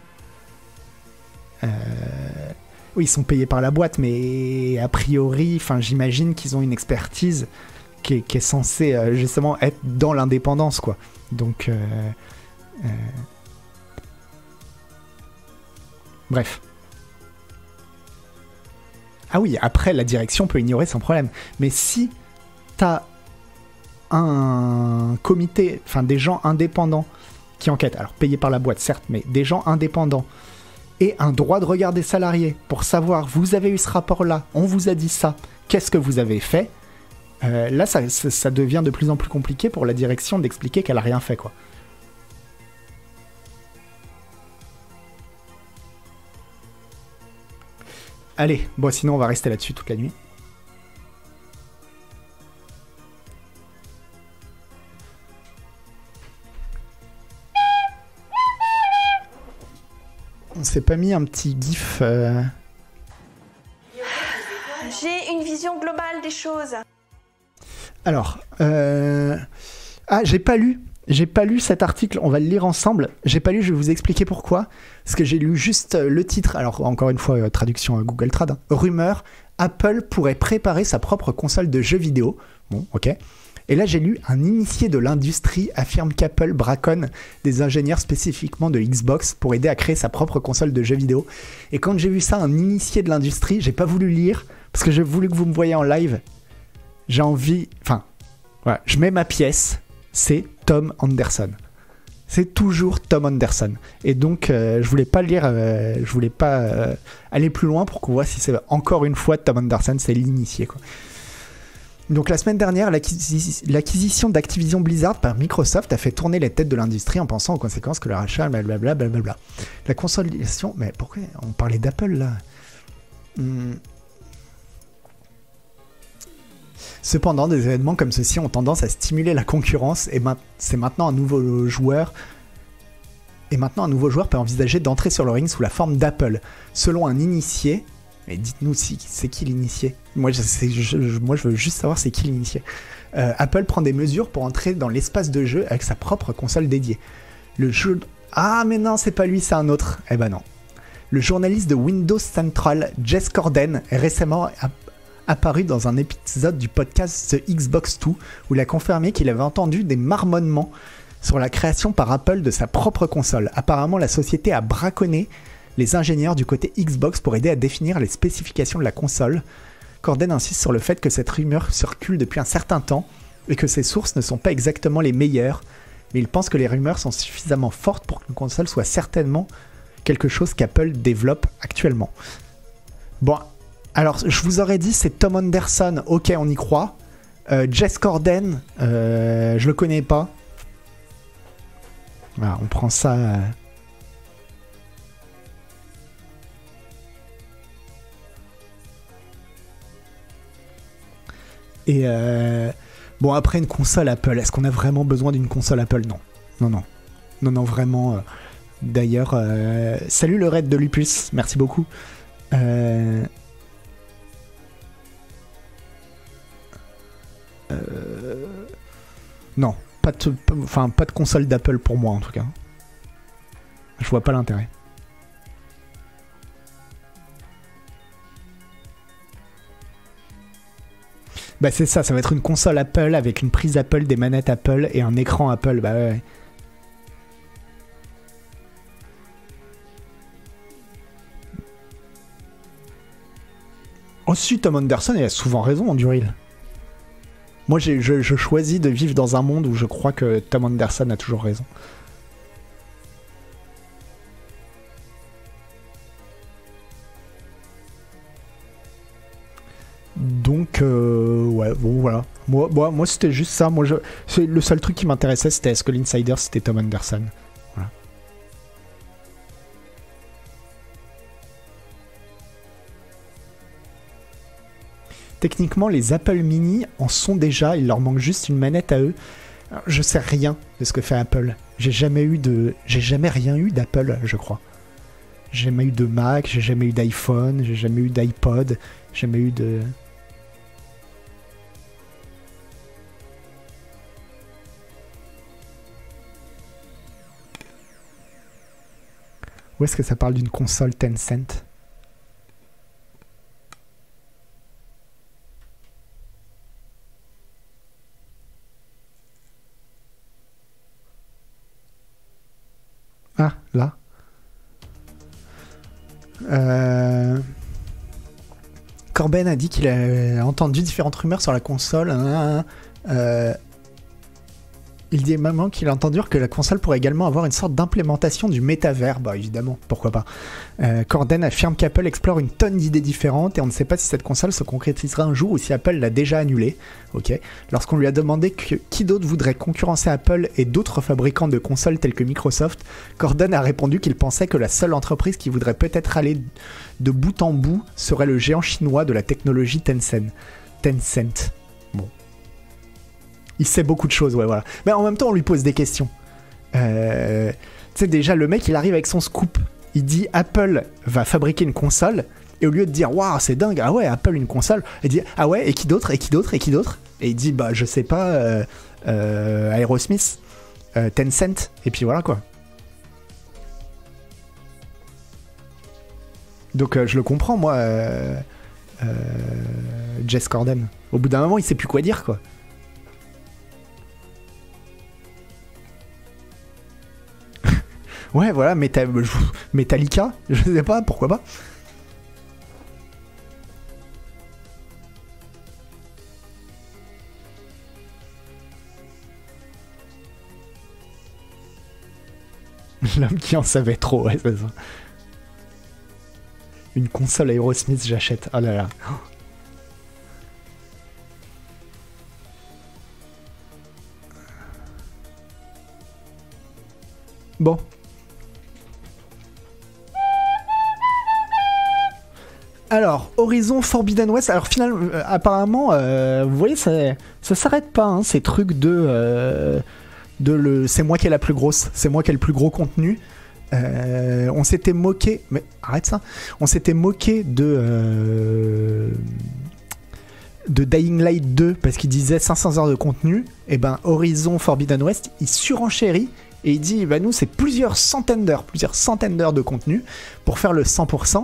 Oui, ils sont payés par la boîte, mais a priori, j'imagine qu'ils ont une expertise qui est censée justement être dans l'indépendance, quoi. Donc, bref. Ah oui, après, la direction peut ignorer sans problème. Mais si t'as un comité, enfin des gens indépendants qui enquêtent, alors payés par la boîte, certes, mais des gens indépendants, et un droit de regard des salariés pour savoir, vous avez eu ce rapport-là, on vous a dit ça, qu'est-ce que vous avez fait? Là, ça devient de plus en plus compliqué pour la direction d'expliquer qu'elle a rien fait, quoi. Allez, bon, sinon on va rester là-dessus toute la nuit. On s'est pas mis un petit gif J'ai une vision globale des choses. Alors, j'ai pas lu cet article, on va le lire ensemble. J'ai pas lu, je vais vous expliquer pourquoi. Parce que j'ai lu juste le titre, alors encore une fois, traduction à Google Trad. Hein. Rumeur, Apple pourrait préparer sa propre console de jeux vidéo. Bon, ok. Et là, j'ai lu un initié de l'industrie affirme qu'Apple braconne des ingénieurs spécifiquement de Xbox pour aider à créer sa propre console de jeux vidéo. Et quand j'ai vu ça, un initié de l'industrie, j'ai pas voulu lire parce que j'ai voulu que vous me voyiez en live. J'ai envie... Enfin, voilà, je mets ma pièce, c'est Tom Anderson. C'est toujours Tom Anderson. Et donc, je voulais pas lire, je voulais pas aller plus loin pour qu'on voit si c'est encore une fois Tom Anderson, c'est l'initié, quoi. Donc la semaine dernière, l'acquisition d'Activision Blizzard par Microsoft a fait tourner les têtes de l'industrie en pensant aux conséquences que le rachat, blablabla, blablabla. La consolidation... Mais pourquoi on parlait d'Apple, là Cependant, des événements comme ceux-ci ont tendance à stimuler la concurrence et c'est maintenant un nouveau joueur... Et maintenant, un nouveau joueur peut envisager d'entrer sur le ring sous la forme d'Apple. Selon un initié... Mais dites-nous, c'est qui l'initié? Moi, je veux juste savoir c'est qui l'initié. Apple prend des mesures pour entrer dans l'espace de jeu avec sa propre console dédiée. Le jeu... Ah, mais non, c'est pas lui, c'est un autre. Eh ben non. Le journaliste de Windows Central, Jez Corden, est récemment apparu dans un épisode du podcast The Xbox 2, où il a confirmé qu'il avait entendu des marmonnements sur la création par Apple de sa propre console. Apparemment, la société a braconné les ingénieurs du côté Xbox pour aider à définir les spécifications de la console. Corden insiste sur le fait que cette rumeur circule depuis un certain temps et que ses sources ne sont pas exactement les meilleures, mais il pense que les rumeurs sont suffisamment fortes pour qu'une console soit certainement quelque chose qu'Apple développe actuellement. Bon, alors je vous aurais dit c'est Tom Anderson, ok on y croit. Jez Corden, je le connais pas. Voilà, on prend ça... Et bon, après une console Apple, est-ce qu'on a vraiment besoin d'une console Apple? Non, vraiment. D'ailleurs, salut le raid de Lupus, merci beaucoup. Non, pas de console d'Apple pour moi en tout cas. Je vois pas l'intérêt. Bah c'est ça, ça va être une console Apple avec une prise Apple, des manettes Apple et un écran Apple, bah ouais. Ensuite, Tom Anderson, il a souvent raison, Duril. Moi, je choisis de vivre dans un monde où je crois que Tom Anderson a toujours raison. Donc, ouais, bon, voilà. Moi c'était juste ça. Le seul truc qui m'intéressait, c'était est-ce que l'insider, c'était Tom Anderson. Voilà. Techniquement, les Apple Mini en sont déjà. Il leur manque juste une manette à eux. Alors, je sais rien de ce que fait Apple. J'ai jamais rien eu d'Apple, je crois. J'ai jamais eu de Mac, j'ai jamais eu d'iPhone, j'ai jamais eu d'iPod, j'ai jamais eu de... Où est-ce que ça parle d'une console Tencent? Ah, là. Corben a dit qu'il a entendu différentes rumeurs sur la console. Il dit également qu'il a entendu que la console pourrait également avoir une sorte d'implémentation du métavers. Bah évidemment, pourquoi pas. Corden affirme qu'Apple explore une tonne d'idées différentes et on ne sait pas si cette console se concrétisera un jour ou si Apple l'a déjà annulée. Ok. Lorsqu'on lui a demandé qui d'autre voudrait concurrencer Apple et d'autres fabricants de consoles tels que Microsoft, Corden a répondu qu'il pensait que la seule entreprise qui voudrait peut-être aller de bout en bout serait le géant chinois de la technologie Tencent. Bon. Il sait beaucoup de choses, ouais, voilà. Mais en même temps, on lui pose des questions. Tu sais, déjà, le mec, il arrive avec son scoop. Il dit Apple va fabriquer une console. Et au lieu de dire waouh, c'est dingue, ah ouais, Apple une console, il dit ah ouais, et qui d'autre, et qui d'autre, et qui d'autre. Et il dit bah, je sais pas, Aerosmith, Tencent, et puis voilà quoi. Donc je le comprends, moi, Jez Corden. Au bout d'un moment, il sait plus quoi dire, quoi. Ouais, voilà, Metallica, je sais pas, pourquoi pas. L'homme qui en savait trop, ouais, c'est ça. Une console Aerosmith, j'achète. Oh là là. Bon. Alors, Horizon Forbidden West. Alors, finalement, apparemment, vous voyez, ça s'arrête pas, hein, ces trucs de c'est moi qui ai la plus grosse, c'est moi qui ai le plus gros contenu. On s'était moqué, mais arrête ça. On s'était moqué de Dying Light 2 parce qu'il disait 500 heures de contenu. Et ben, Horizon Forbidden West, il surenchérit et il dit, bah nous, c'est plusieurs centaines d'heures de contenu pour faire le 100%.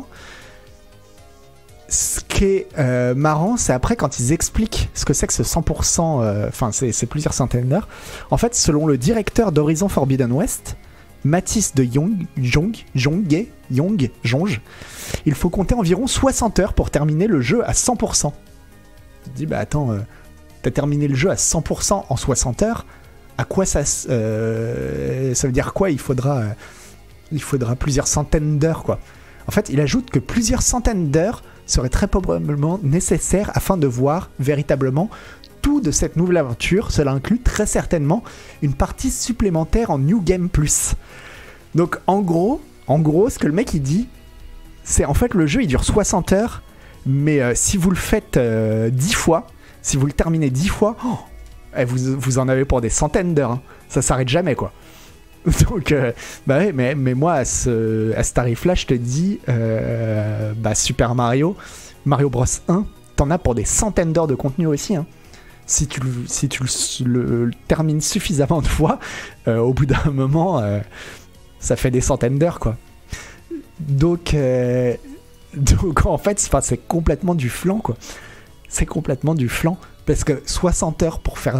Ce qui est marrant, c'est après quand ils expliquent ce que c'est que ce 100%, enfin c'est plusieurs centaines d'heures. En fait, selon le directeur d'Horizon Forbidden West, Mathis de Jonge, il faut compter environ 60 heures pour terminer le jeu à 100%. Tu te dis, bah attends, t'as terminé le jeu à 100% en 60 heures, à quoi ça veut dire quoi? Il faudra plusieurs centaines d'heures, quoi. En fait, il ajoute que plusieurs centaines d'heures serait très probablement nécessaire afin de voir véritablement tout de cette nouvelle aventure. Cela inclut très certainement une partie supplémentaire en New Game Plus. Donc en gros, ce que le mec il dit, c'est en fait le jeu il dure 60 heures, mais si vous le faites 10 fois, si vous le terminez 10 fois, vous en avez pour des centaines d'heures. Hein. Ça s'arrête jamais quoi. Donc, bah ouais, mais moi, à ce tarif-là, je te dis, Super Mario Bros 1, t'en as pour des centaines d'heures de contenu aussi. Hein. Si tu le termines suffisamment de fois, au bout d'un moment, ça fait des centaines d'heures, quoi. Donc en fait, c'est complètement du flan, quoi. C'est complètement du flan, parce que 60 heures pour faire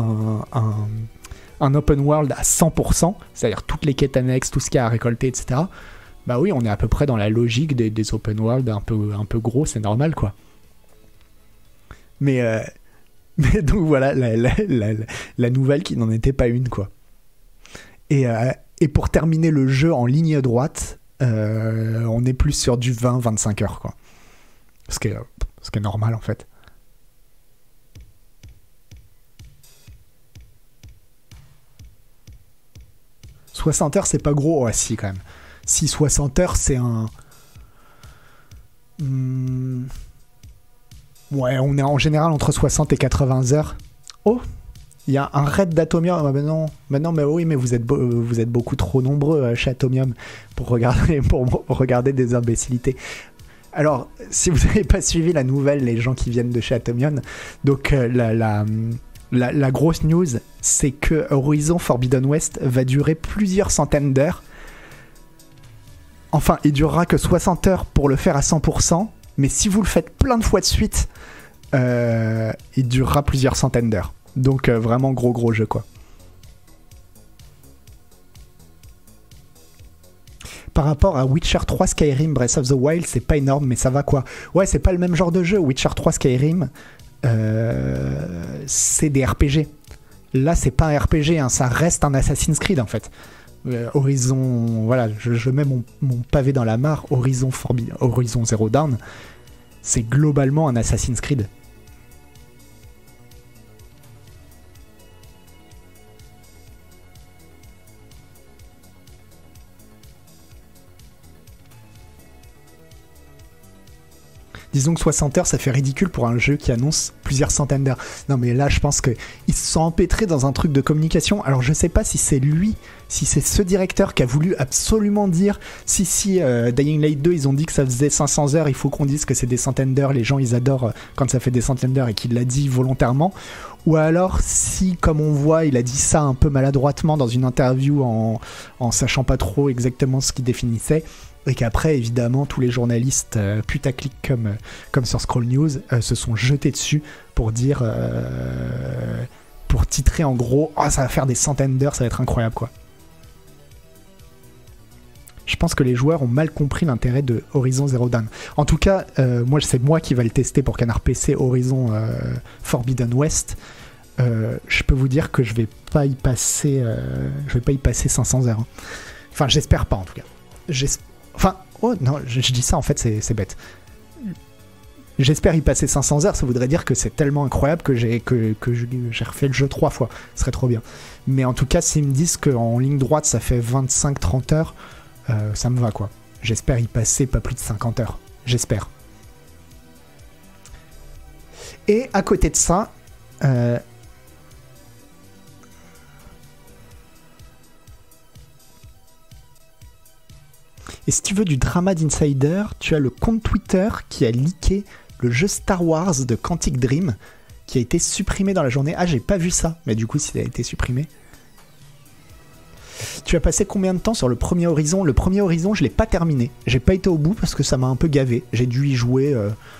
un open world à 100%, c'est-à-dire toutes les quêtes annexes, tout ce qu'il y a à récolter, etc. Bah oui, on est à peu près dans la logique des open world un peu gros, c'est normal, quoi. Mais donc voilà, la nouvelle qui n'en était pas une, quoi. Et pour terminer le jeu en ligne droite, on est plus sur du 20-25 heures, quoi. Ce qui est normal, en fait. « 60 heures, c'est pas gros. » Ouais, si, quand même. Si 60 heures, c'est un... Ouais, on est en général entre 60 et 80 heures. Oh, il y a un raid d'Atomium. Ah, mais oui, mais vous êtes beaucoup trop nombreux chez Atomium pour regarder des imbécilités. Alors, si vous n'avez pas suivi la nouvelle, les gens qui viennent de chez Atomium, donc la grosse news, c'est que Horizon Forbidden West va durer plusieurs centaines d'heures. Enfin, il durera que 60 heures pour le faire à 100%, mais si vous le faites plein de fois de suite, il durera plusieurs centaines d'heures. Donc vraiment gros jeu, quoi. par rapport à Witcher 3, Skyrim, Breath of the Wild, c'est pas énorme, mais ça va quoi. Ouais, c'est pas le même genre de jeu. Witcher 3, Skyrim, c'est des RPG. Là, c'est pas un RPG, hein, ça reste un Assassin's Creed en fait. Horizon, voilà, je mets mon pavé dans la mare. Horizon Zero Dawn, c'est globalement un Assassin's Creed. Disons que 60 heures, ça fait ridicule pour un jeu qui annonce plusieurs centaines d'heures. Non mais là, je pense qu'ils se sont empêtrés dans un truc de communication. Alors je sais pas si c'est lui, si c'est ce directeur qui a voulu absolument dire si Dying Light 2, ils ont dit que ça faisait 500 heures, il faut qu'on dise que c'est des centaines d'heures, les gens ils adorent quand ça fait des centaines d'heures et qu'il l'a dit volontairement. Ou alors si, comme on voit, il a dit ça un peu maladroitement dans une interview en sachant pas trop exactement ce qu'il définissait. Et qu'après, évidemment, tous les journalistes putaclic comme sur Scroll News se sont jetés dessus pour dire, pour titrer en gros, oh, ça va faire des centaines d'heures, ça va être incroyable quoi. Je pense que les joueurs ont mal compris l'intérêt de Horizon Zero Dawn. En tout cas, c'est moi qui va le tester pour Canard PC, Horizon Forbidden West. Je peux vous dire que je vais pas y passer 500 heures. Hein. Enfin, j'espère pas en tout cas. Enfin, oh non, je dis ça en fait, c'est bête. J'espère y passer 500 heures, ça voudrait dire que c'est tellement incroyable que j'ai refait le jeu 3 fois. Ce serait trop bien. Mais en tout cas, s'ils me disent qu'en ligne droite, ça fait 25-30 heures, ça me va quoi. J'espère y passer pas plus de 50 heures. J'espère. Et à côté de ça... Et si tu veux du drama d'Insider, tu as le compte Twitter qui a leaké le jeu Star Wars de Quantic Dream qui a été supprimé dans la journée. Ah, j'ai pas vu ça, mais du coup, s'il a été supprimé. Tu as passé combien de temps sur le premier Horizon ? Le premier Horizon, je l'ai pas terminé. J'ai pas été au bout parce que ça m'a un peu gavé. J'ai dû y jouer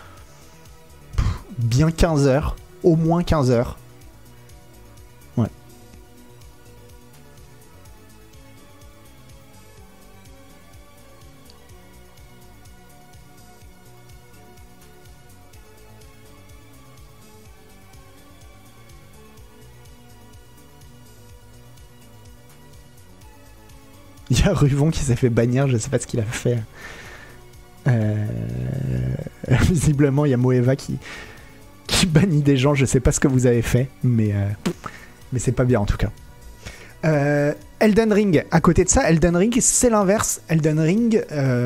bien 15 heures, au moins 15 heures. Ouais. Il y a Ruvon qui s'est fait bannir, je sais pas ce qu'il a fait. Visiblement, il y a Moeva qui bannit des gens, je sais pas ce que vous avez fait, mais c'est pas bien en tout cas. Elden Ring, à côté de ça, Elden Ring, c'est l'inverse. Elden Ring,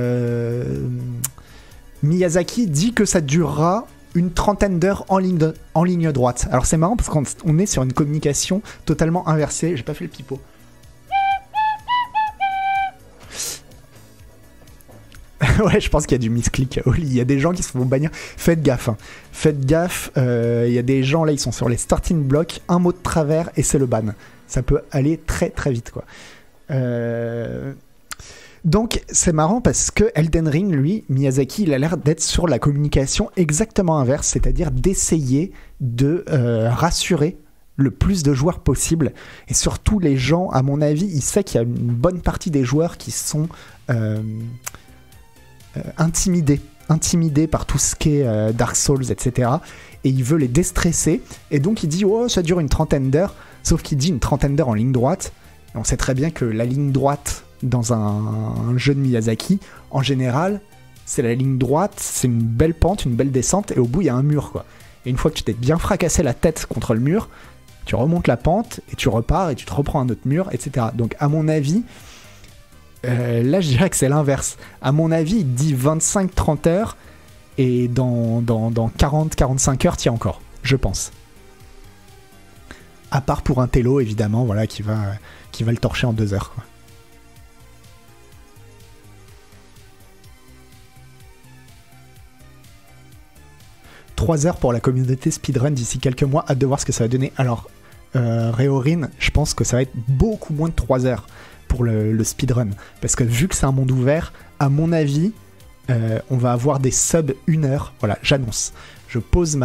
Miyazaki dit que ça durera une trentaine d'heures en ligne droite. Alors c'est marrant parce qu'on est sur une communication totalement inversée. J'ai pas fait le pipeau. Ouais, je pense qu'il y a du misclick. Il y a des gens qui se font bannir. Faites gaffe. Hein. Faites gaffe. Il y a des gens là, ils sont sur les starting blocks. Un mot de travers et c'est le ban. Ça peut aller très très vite, quoi. Donc c'est marrant parce que Elden Ring, lui, Miyazaki, il a l'air d'être sur la communication exactement inverse, c'est-à-dire d'essayer de rassurer le plus de joueurs possible. Et surtout les gens, à mon avis, il sait qu'il y a une bonne partie des joueurs qui sont intimidés par tout ce qui est Dark Souls, etc. Et il veut les déstresser. Et donc il dit, oh, ça dure une trentaine d'heures. Sauf qu'il dit une trentaine d'heures en ligne droite. Et on sait très bien que la ligne droite dans un jeu de Miyazaki, en général, c'est la ligne droite, c'est une belle pente, une belle descente, et au bout, il y a un mur, quoi. Et une fois que tu t'es bien fracassé la tête contre le mur, tu remontes la pente, et tu repars, et tu te reprends un autre mur, etc. Donc, à mon avis... là, je dirais que c'est l'inverse. À mon avis, il dit 25-30 heures et dans 40-45 heures, t'y es encore, je pense. À part pour un télo, évidemment, voilà, qui va le torcher en 2 heures. Quoi. « 3 heures pour la communauté speedrun d'ici quelques mois, hâte de voir ce que ça va donner. » Alors, Réorine, je pense que ça va être beaucoup moins de 3 heures. Pour le speedrun, parce que vu que c'est un monde ouvert, à mon avis, on va avoir des sub 1 heure. Voilà, j'annonce. Je pose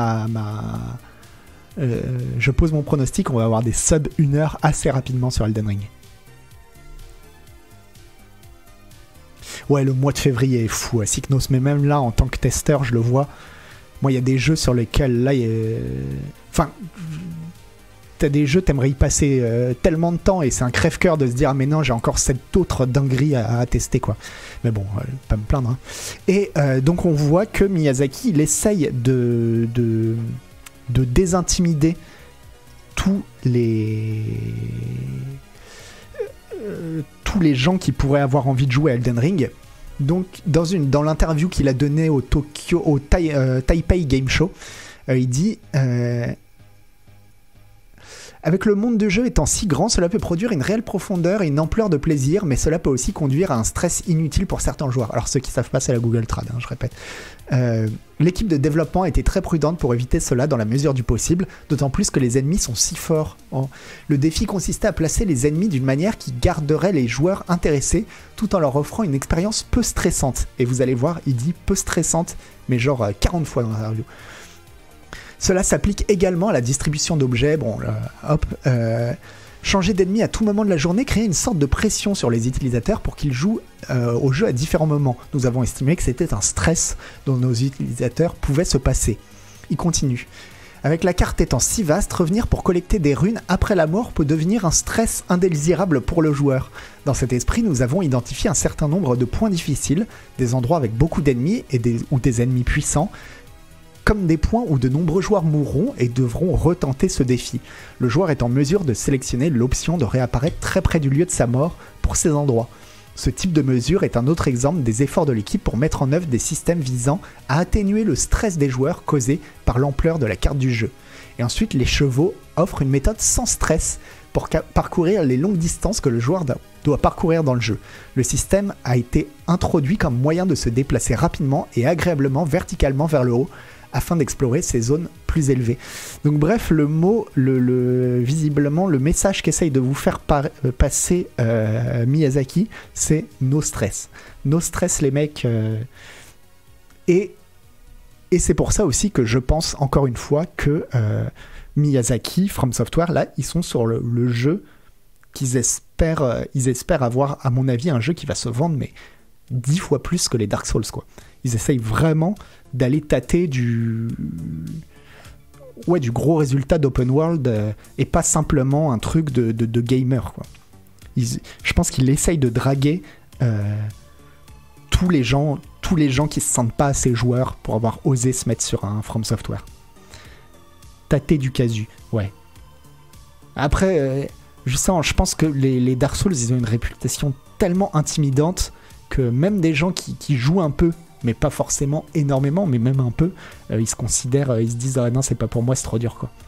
je pose mon pronostic, on va avoir des sub 1 heure assez rapidement sur Elden Ring. Ouais, le mois de février est fou, Psychnos, mais même là, en tant que testeur, je le vois. Moi, il y a des jeux sur lesquels, là, enfin, t'as des jeux, t'aimerais y passer tellement de temps, et c'est un crève-cœur de se dire, ah, mais non, j'ai encore cette autre dinguerie à tester, quoi. Mais bon, pas me plaindre. Hein. Et donc, on voit que Miyazaki, il essaye de désintimider tous les gens qui pourraient avoir envie de jouer à Elden Ring. Donc, dans l'interview qu'il a donnée au Taipei Game Show, il dit avec le monde de jeu étant si grand, cela peut produire une réelle profondeur et une ampleur de plaisir, mais cela peut aussi conduire à un stress inutile pour certains joueurs. Alors ceux qui savent pas, c'est la Google Trad, hein, je répète. L'équipe de développement a été très prudente pour éviter cela dans la mesure du possible, d'autant plus que les ennemis sont si forts. Le défi consistait à placer les ennemis d'une manière qui garderait les joueurs intéressés, tout en leur offrant une expérience peu stressante. Et vous allez voir, il dit peu stressante, mais genre 40 fois dans l'interview. Cela s'applique également à la distribution d'objets. Bon, changer d'ennemi à tout moment de la journée crée une sorte de pression sur les utilisateurs pour qu'ils jouent au jeu à différents moments. Nous avons estimé que c'était un stress dont nos utilisateurs pouvaient se passer. Il continue. Avec la carte étant si vaste, revenir pour collecter des runes après la mort peut devenir un stress indésirable pour le joueur. Dans cet esprit, nous avons identifié un certain nombre de points difficiles, des endroits avec beaucoup d'ennemis ou des ennemis puissants, comme des points où de nombreux joueurs mourront et devront retenter ce défi. Le joueur est en mesure de sélectionner l'option de réapparaître très près du lieu de sa mort pour ces endroits. Ce type de mesure est un autre exemple des efforts de l'équipe pour mettre en œuvre des systèmes visant à atténuer le stress des joueurs causé par l'ampleur de la carte du jeu. Et ensuite, les chevaux offrent une méthode sans stress pour parcourir les longues distances que le joueur doit parcourir dans le jeu. Le système a été introduit comme moyen de se déplacer rapidement et agréablement verticalement vers le haut, afin d'explorer ces zones plus élevées. Donc bref, le mot, visiblement, le message qu'essaye de vous faire passer Miyazaki, c'est no stress. No stress, les mecs. Et c'est pour ça aussi que je pense, encore une fois, que Miyazaki, From Software, là, ils sont sur le jeu qu'ils espèrent, ils espèrent avoir, à mon avis, un jeu qui va se vendre, mais 10 fois plus que les Dark Souls, quoi. Ils essayent vraiment d'aller tâter du gros résultat d'open world et pas simplement un truc de gamer, quoi. Je pense qu'ils essayent de draguer tous les gens qui se sentent pas assez joueurs pour avoir osé se mettre sur un From Software. Tâter du casu, ouais. Après, je pense que les Dark Souls, ils ont une réputation tellement intimidante que même des gens qui jouent un peu, mais pas forcément énormément, mais même un peu, ils se considèrent, ils se disent ah non, c'est pas pour moi, c'est trop dur, quoi.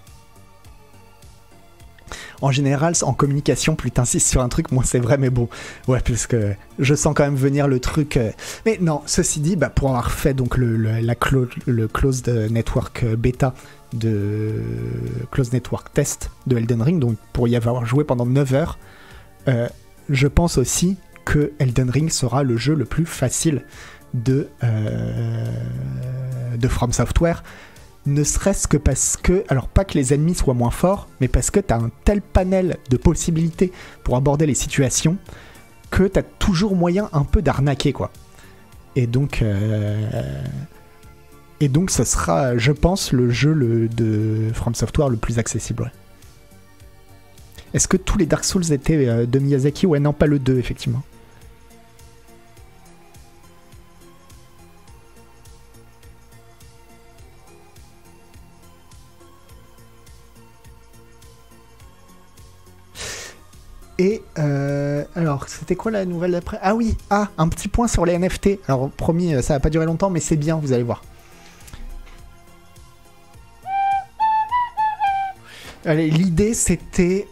En général, en communication, plus t'insistes sur un truc, moins c'est vrai, mais bon, ouais, parce que je sens quand même venir le truc. Mais non, ceci dit, pour avoir fait donc le Closed Network Beta de Closed Network Test de Elden Ring, donc pour y avoir joué pendant 9 heures, je pense aussi que Elden Ring sera le jeu le plus facile de From Software, ne serait-ce que parce que, alors pas que les ennemis soient moins forts, mais parce que tu as un tel panel de possibilités pour aborder les situations que tu as toujours moyen un peu d'arnaquer, quoi. Et donc ce sera, je pense, le jeu de From Software le plus accessible, ouais. Est-ce que tous les Dark Souls étaient de Miyazaki? Ouais, non, pas le 2, effectivement. Et alors, c'était quoi la nouvelle d'après? Ah oui, un petit point sur les NFT. Alors, promis, ça va pas durer longtemps, mais c'est bien, vous allez voir. Allez, l'idée, c'était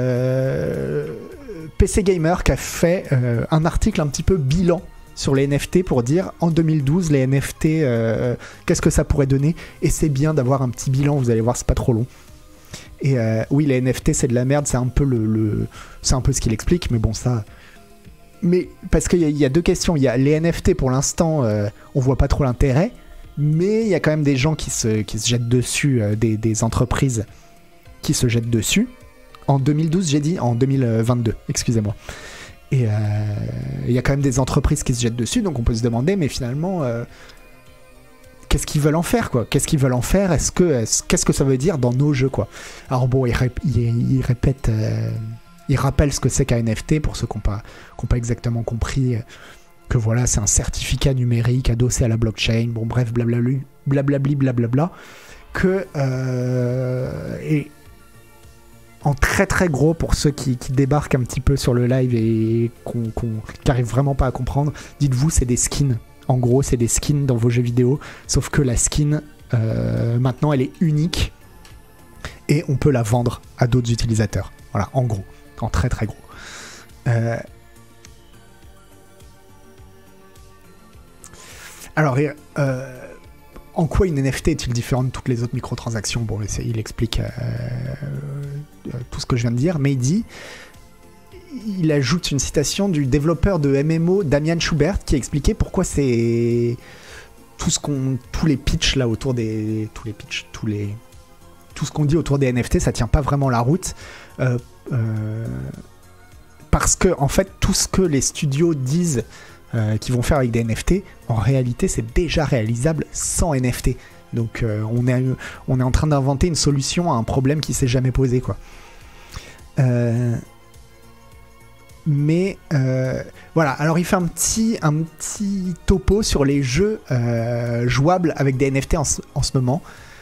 PC Gamer qui a fait un article un petit peu bilan sur les NFT pour dire en 2012 les NFT, qu'est-ce que ça pourrait donner. Et c'est bien d'avoir un petit bilan, vous allez voir, c'est pas trop long. Et oui, les NFT c'est de la merde, c'est un peu c'est un peu ce qu'il explique, mais bon, ça. Mais parce qu'il y a deux questions. Il y a les NFT pour l'instant, on voit pas trop l'intérêt, mais il y a quand même des gens qui se jettent dessus, des entreprises qui se jettent dessus. En 2012, j'ai dit en 2022, excusez-moi. Et il y a quand même des entreprises qui se jettent dessus, donc on peut se demander, mais finalement, qu'est-ce qu'ils veulent en faire, quoi? Qu'est-ce qu'ils veulent en faire? Qu'est-ce que ça veut dire dans nos jeux, quoi? Alors bon, il répète, il rappelle ce que c'est qu'un NFT pour ceux qui n'ont pas exactement compris que voilà, c'est un certificat numérique adossé à la blockchain. Bon, bref, blablabla, que et en très très gros pour ceux qui débarquent un petit peu sur le live et qui arrivent vraiment pas à comprendre, dites-vous c'est des skins. En gros, c'est des skins dans vos jeux vidéo, sauf que la skin, maintenant, elle est unique et on peut la vendre à d'autres utilisateurs. Voilà, en gros, en très très gros. Alors, en quoi une NFT est-il différente de toutes les autres microtransactions? Bon, il explique tout ce que je viens de dire, mais il ajoute une citation du développeur de MMO Damian Schubert qui a expliqué pourquoi c'est tous les pitchs là autour des tout ce qu'on dit autour des NFT, ça tient pas vraiment la route parce que en fait tout ce que les studios disent qu'ils vont faire avec des NFT, en réalité c'est déjà réalisable sans NFT. Donc on est en train d'inventer une solution à un problème qui s'est jamais posé, quoi. Mais voilà, alors il fait un petit topo sur les jeux jouables avec des NFT en ce moment.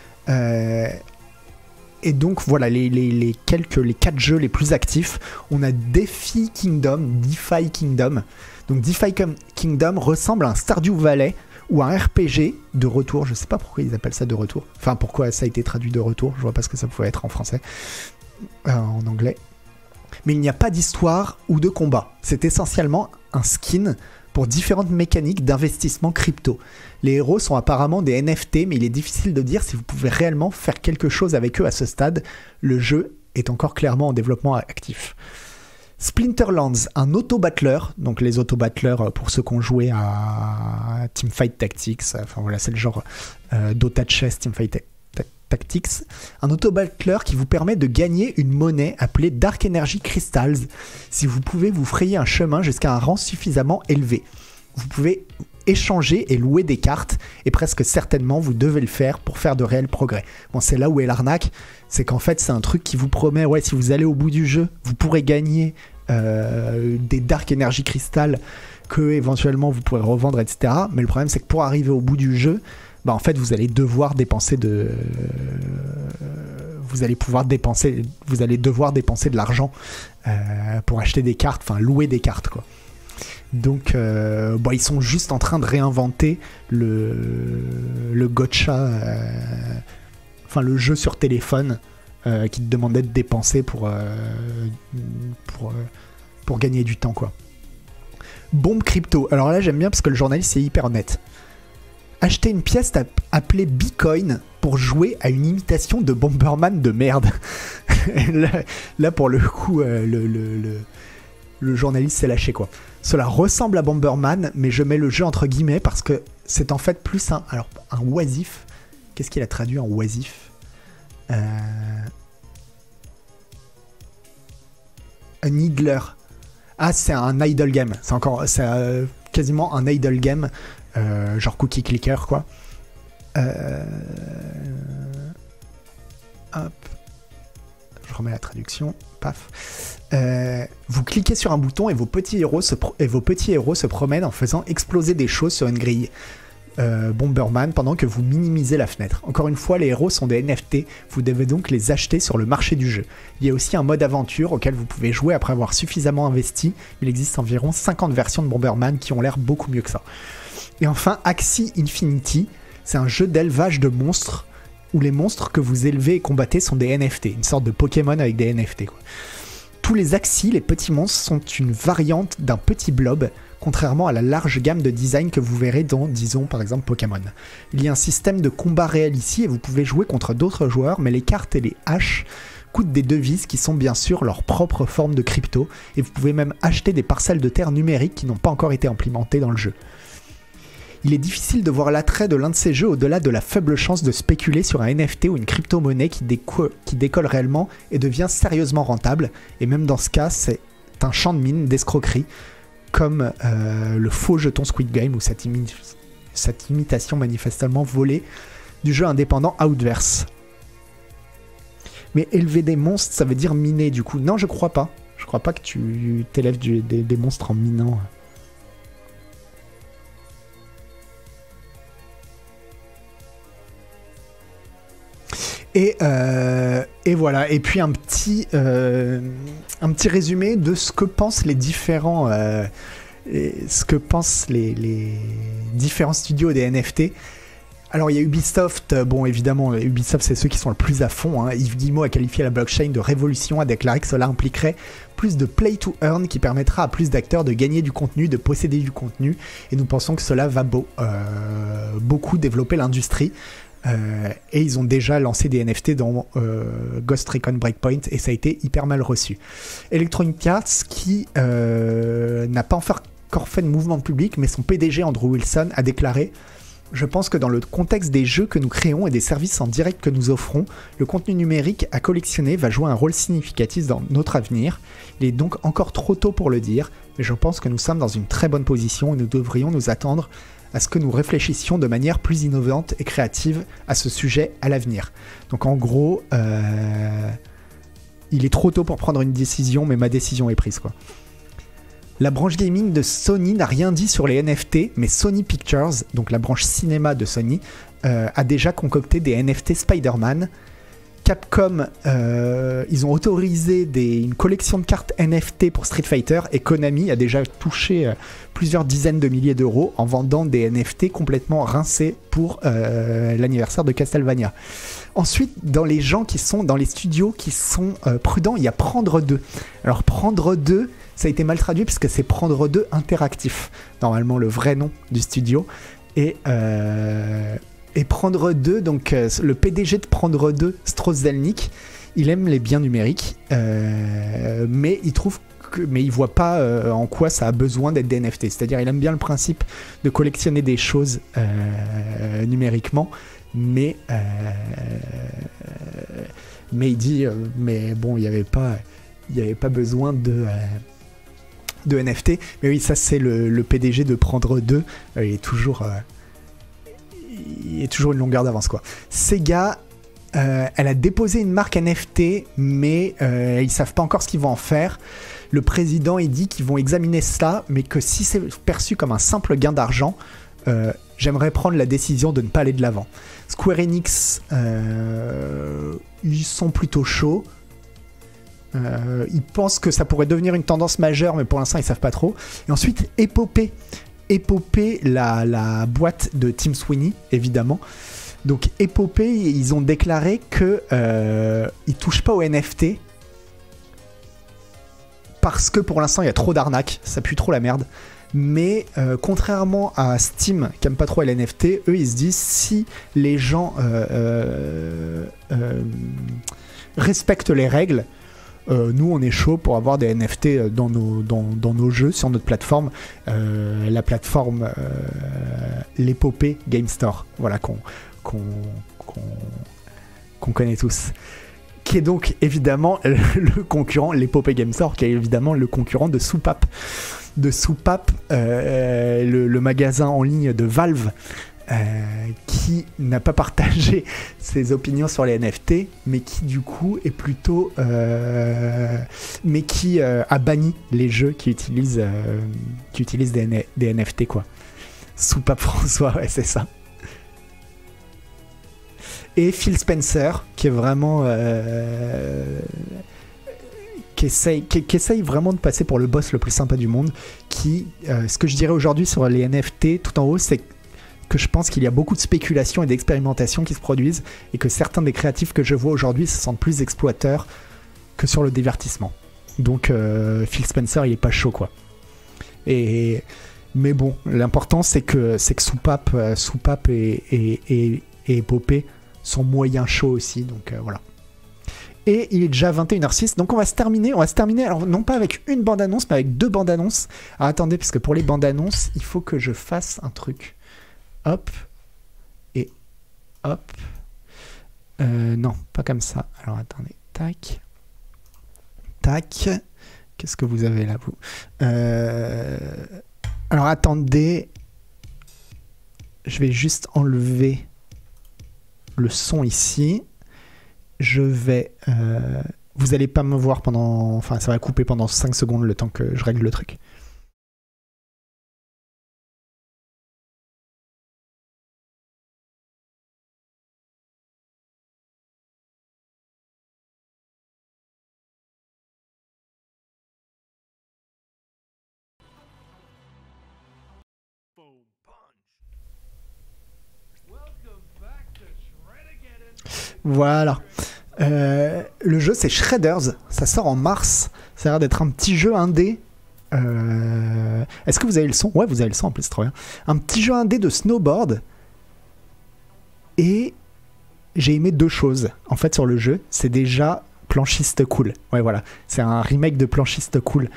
Et donc voilà, les 4 jeux les plus actifs. On a DeFi Kingdom. Donc DeFi Kingdom ressemble à un Stardew Valley ou un RPG de retour. Je sais pas pourquoi ils appellent ça de retour. Enfin, pourquoi ça a été traduit de retour. Je vois pas ce que ça pouvait être en français. En anglais. Mais il n'y a pas d'histoire ou de combat. C'est essentiellement un skin pour différentes mécaniques d'investissement crypto. Les héros sont apparemment des NFT, mais il est difficile de dire si vous pouvez réellement faire quelque chose avec eux à ce stade. Le jeu est encore clairement en développement actif. Splinterlands, un auto-battleur. Donc les auto-battleurs, pour ceux qui ont joué à Teamfight Tactics, enfin voilà, c'est le genre Dota Chess, Teamfight Tactics, un auto-battleur qui vous permet de gagner une monnaie appelée Dark Energy Crystals si vous pouvez vous frayer un chemin jusqu'à un rang suffisamment élevé. Vous pouvez échanger et louer des cartes et presque certainement vous devez le faire pour faire de réels progrès. Bon, c'est là où est l'arnaque, c'est qu'en fait c'est un truc qui vous promet, ouais, si vous allez au bout du jeu, vous pourrez gagner des Dark Energy Crystals que éventuellement vous pourrez revendre, etc. Mais le problème c'est que pour arriver au bout du jeu, bah en fait vous allez devoir dépenser vous allez devoir dépenser de l'argent pour acheter des cartes, enfin louer des cartes, quoi. Donc bon, ils sont juste en train de réinventer le gotcha, enfin le jeu sur téléphone qui te demandait de dépenser pour gagner du temps, quoi. Bombe crypto. Alors là j'aime bien parce que le journaliste est hyper net. Acheter une pièce appelée Bitcoin pour jouer à une imitation de Bomberman de merde. là, pour le coup, le journaliste s'est lâché, quoi. Cela ressemble à Bomberman, mais je mets le jeu entre guillemets parce que c'est en fait plus un oisif. Qu'est-ce qu'il a traduit en oisif? Un idler. Ah, c'est un idle game. C'est quasiment un idle game. Genre cookie clicker, quoi. Hop. Je remets la traduction. Paf. Vous cliquez sur un bouton et vos petits héros se promènent en faisant exploser des choses sur une grille. Bomberman, pendant que vous minimisez la fenêtre. Encore une fois, les héros sont des NFT, vous devez donc les acheter sur le marché du jeu. Il y a aussi un mode aventure auquel vous pouvez jouer après avoir suffisamment investi. Il existe environ 50 versions de Bomberman qui ont l'air beaucoup mieux que ça. Et enfin, Axie Infinity, c'est un jeu d'élevage de monstres où les monstres que vous élevez et combattez sont des NFT, une sorte de Pokémon avec des NFT, quoi. Tous les Axies, les petits monstres, sont une variante d'un petit blob, contrairement à la large gamme de design que vous verrez dans, disons, par exemple, Pokémon. Il y a un système de combat réel ici et vous pouvez jouer contre d'autres joueurs, mais les cartes et les haches coûtent des devises qui sont bien sûr leur propre forme de crypto, et vous pouvez même acheter des parcelles de terre numériques qui n'ont pas encore été implémentées dans le jeu. Il est difficile de voir l'attrait de l'un de ces jeux au-delà de la faible chance de spéculer sur un NFT ou une crypto-monnaie qui décolle réellement et devient sérieusement rentable. Et même dans ce cas, c'est un champ de mine d'escroquerie, comme le faux jeton Squid Game ou cette imitation manifestement volée du jeu indépendant Outverse. Mais élever des monstres, ça veut dire miner du coup. Non, je crois pas. Je crois pas que tu t'élèves des monstres en minant. Et voilà. Et puis un petit résumé de ce que pensent les différents différents studios des NFT. Alors il y a Ubisoft, bon évidemment Ubisoft c'est ceux qui sont le plus à fond, hein. Yves Guillemot a qualifié la blockchain de révolution, a déclaré que cela impliquerait plus de play to earn qui permettra à plus d'acteurs de gagner du contenu, de posséder du contenu, et nous pensons que cela va beaucoup développer l'industrie. Et ils ont déjà lancé des NFT dans Ghost Recon Breakpoint et ça a été hyper mal reçu. Electronic Arts qui n'a pas encore fait de mouvement public, mais son PDG Andrew Wilson a déclaré: je pense que dans le contexte des jeux que nous créons et des services en direct que nous offrons, le contenu numérique à collectionner va jouer un rôle significatif dans notre avenir. Il est donc encore trop tôt pour le dire, mais je pense que nous sommes dans une très bonne position et nous devrions nous attendre à ce que nous réfléchissions de manière plus innovante et créative à ce sujet à l'avenir. Donc en gros, il est trop tôt pour prendre une décision, mais ma décision est prise, quoi. La branche gaming de Sony n'a rien dit sur les NFT, mais Sony Pictures, donc la branche cinéma de Sony, a déjà concocté des NFT Spider-Man. Capcom, ils ont autorisé une collection de cartes NFT pour Street Fighter, et Konami a déjà touché plusieurs dizaines de milliers d'euros en vendant des NFT complètement rincés pour l'anniversaire de Castlevania. Ensuite, dans les gens qui sont dans les studios qui sont prudents, il y a Prendre 2. Alors Prendre 2, ça a été mal traduit parce que c'est Prendre 2 interactif, normalement le vrai nom du studio. Et Prendre 2, donc le PDG de Prendre 2, Strauss Zelnick, il aime les biens numériques, mais il voit pas en quoi ça a besoin d'être des NFT. C'est-à-dire, il aime bien le principe de collectionner des choses numériquement, mais il dit, mais bon, il n'y avait pas besoin de NFT. Mais oui, ça c'est le PDG de Prendre 2, il est toujours une longueur d'avance, quoi. Sega, elle a déposé une marque NFT, mais ils savent pas encore ce qu'ils vont en faire. Le président, il dit qu'ils vont examiner ça, mais que si c'est perçu comme un simple gain d'argent, j'aimerais prendre la décision de ne pas aller de l'avant. Square Enix, ils sont plutôt chauds. Ils pensent que ça pourrait devenir une tendance majeure, mais pour l'instant ils savent pas trop. Et ensuite Epopée, la boîte de Tim Sweeney, évidemment. Donc Epopée, ils ont déclaré que ils touchent pas aux NFT parce que pour l'instant il y a trop d'arnaques, ça pue trop la merde. Mais contrairement à Steam qui aime pas trop les NFT, eux ils se disent si les gens respectent les règles, nous on est chaud pour avoir des NFT dans nos jeux sur notre plateforme, la plateforme l'Épopée Game Store, voilà, qu'on connaît tous, qui est donc évidemment le concurrent, l'Épopée Game Store, qui est évidemment le concurrent de Soupape, le magasin en ligne de Valve, qui n'a pas partagé ses opinions sur les NFT, mais qui du coup est plutôt mais qui a banni les jeux qui utilisent des NFT, quoi. Soupape François, ouais, c'est ça. Et Phil Spencer, qui est vraiment qui essaye vraiment de passer pour le boss le plus sympa du monde, ce que je dirais aujourd'hui sur les NFT tout en haut, c'est que je pense qu'il y a beaucoup de spéculation et d'expérimentation qui se produisent, et que certains des créatifs que je vois aujourd'hui se sentent plus exploiteurs que sur le divertissement. Donc Phil Spencer, il est pas chaud, quoi. Mais bon, l'important c'est que Soupape et Épopée sont moyens chauds aussi, donc voilà. Et il est déjà 21h06, donc on va se terminer, alors non pas avec une bande-annonce, mais avec deux bandes-annonces. Alors attendez, parce que pour les bandes-annonces, il faut que je fasse un truc. Hop, et hop. Non, pas comme ça. Alors attendez, tac, tac, Qu'est-ce que vous avez là, vous Alors, attendez. Je vais juste enlever le son ici. Je vais... vous allez pas me voir pendant... Enfin, ça va couper pendant 5 secondes le temps que je règle le truc. Voilà. Le jeu, c'est Shredders. Ça sort en mars. Ça a l'air d'être un petit jeu indé. Est-ce que vous avez le son? Ouais, vous avez le son en plus, c'est trop bien. Un petit jeu indé de snowboard. Et j'ai aimé 2 choses. En fait, sur le jeu, c'est déjà Planchiste Cool. Ouais, voilà. C'est un remake de Planchiste Cool.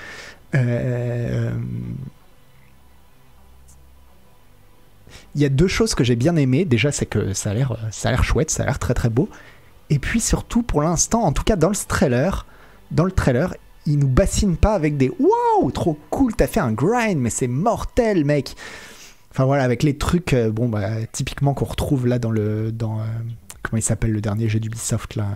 Il y a 2 choses que j'ai bien aimées. Déjà, c'est que ça a l'air chouette, ça a l'air très très beau. Et puis surtout, pour l'instant, en tout cas dans le trailer, il nous bassine pas avec des waouh, trop cool, t'as fait un grind, mais c'est mortel, mec. Enfin voilà, avec les trucs, typiquement qu'on retrouve là dans comment il s'appelle le dernier jeu d'Ubisoft là.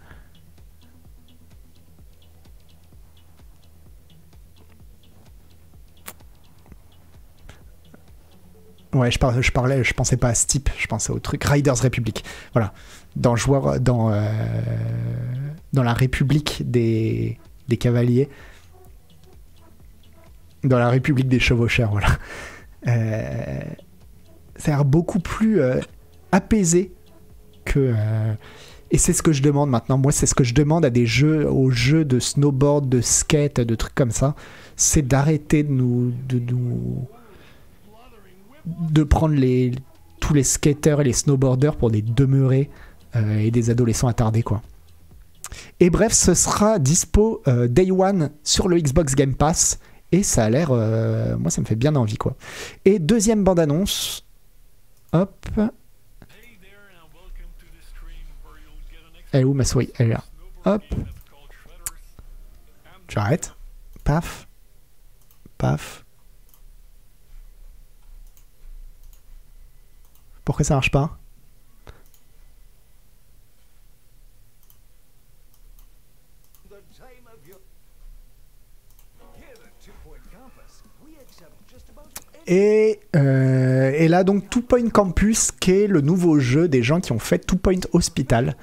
Ouais, je pensais pas à Steep, je pensais au truc Riders Republic. Voilà, dans la République des cavaliers, dans la République des chevaucheurs, voilà. Ça a l'air beaucoup plus apaisé que. Et c'est ce que je demande maintenant. Moi, c'est ce que je demande aux jeux de snowboard, de skate, de trucs comme ça. C'est d'arrêter de prendre tous les skaters et les snowboarders pour des demeurés et des adolescents attardés, quoi. Et bref, ce sera dispo Day One sur le Xbox Game Pass et ça a l'air... moi, ça me fait bien envie, quoi. Et deuxième bande-annonce. Hop. Elle est où ma souris? Elle est là. Hop. J'arrête. Paf. Paf. Pourquoi ça marche pas? Et là donc Two Point Campus, qui est le nouveau jeu des gens qui ont fait Two Point Hospital.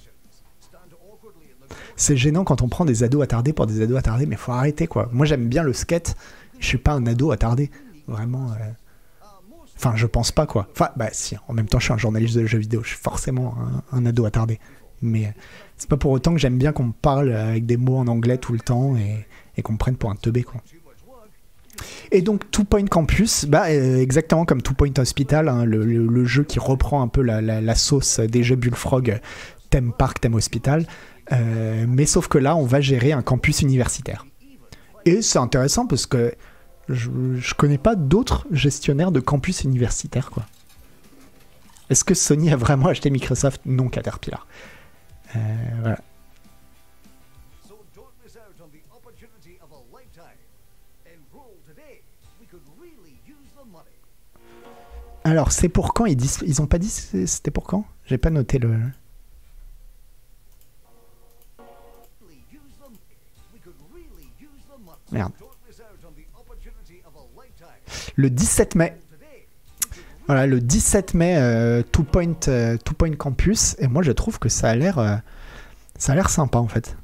C'est gênant quand on prend des ados attardés pour des ados attardés, mais faut arrêter, quoi. Moi j'aime bien le skate, je suis pas un ado attardé, vraiment. Enfin, je pense pas, quoi. Enfin, si, en même temps, je suis un journaliste de jeux vidéo, je suis forcément un ado attardé. Mais c'est pas pour autant que j'aime bien qu'on me parle avec des mots en anglais tout le temps et qu'on me prenne pour un teubé, quoi. Et donc, Two Point Campus, exactement comme Two Point Hospital, hein, le jeu qui reprend un peu la sauce des jeux Bullfrog, thème parc, thème hospital. Mais sauf que là, on va gérer un campus universitaire. Et c'est intéressant parce que je connais pas d'autres gestionnaires de campus universitaires, quoi. Est-ce que Sony a vraiment acheté Microsoft? Non, Caterpillar. Voilà. Alors, c'est pour quand? Ils ont pas dit c'était pour quand? J'ai pas noté le... Merde. Le 17 mai. Voilà, le 17 mai, Two Point Campus. Et moi, je trouve que ça a l'air sympa, en fait.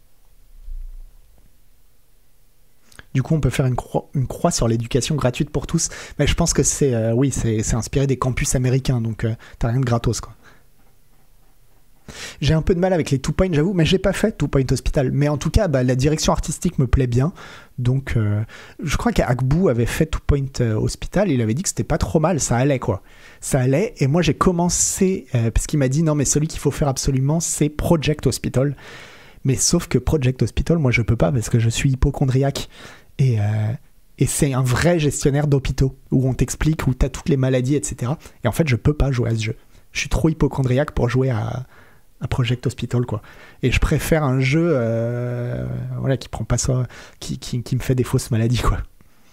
Du coup, on peut faire une croix sur l'éducation gratuite pour tous. Mais je pense que c'est inspiré des campus américains, donc t'as rien de gratos, quoi. J'ai un peu de mal avec les Two Point, j'avoue, mais j'ai pas fait Two Point Hospital. Mais en tout cas, la direction artistique me plaît bien. Donc, je crois qu'Akbou avait fait Two Point Hospital. Il avait dit que c'était pas trop mal, ça allait, quoi. Ça allait. Et moi, j'ai commencé parce qu'il m'a dit non, mais celui qu'il faut faire absolument, c'est Project Hospital. Mais sauf que Project Hospital, moi, je peux pas parce que je suis hypocondriaque. Et c'est un vrai gestionnaire d'hôpitaux où on t'explique, où t'as toutes les maladies, etc. Et en fait, je peux pas jouer à ce jeu. Je suis trop hypocondriaque pour jouer à Project Hospital, quoi. Et je préfère un jeu voilà, qui prend pas ça, qui me fait des fausses maladies, quoi.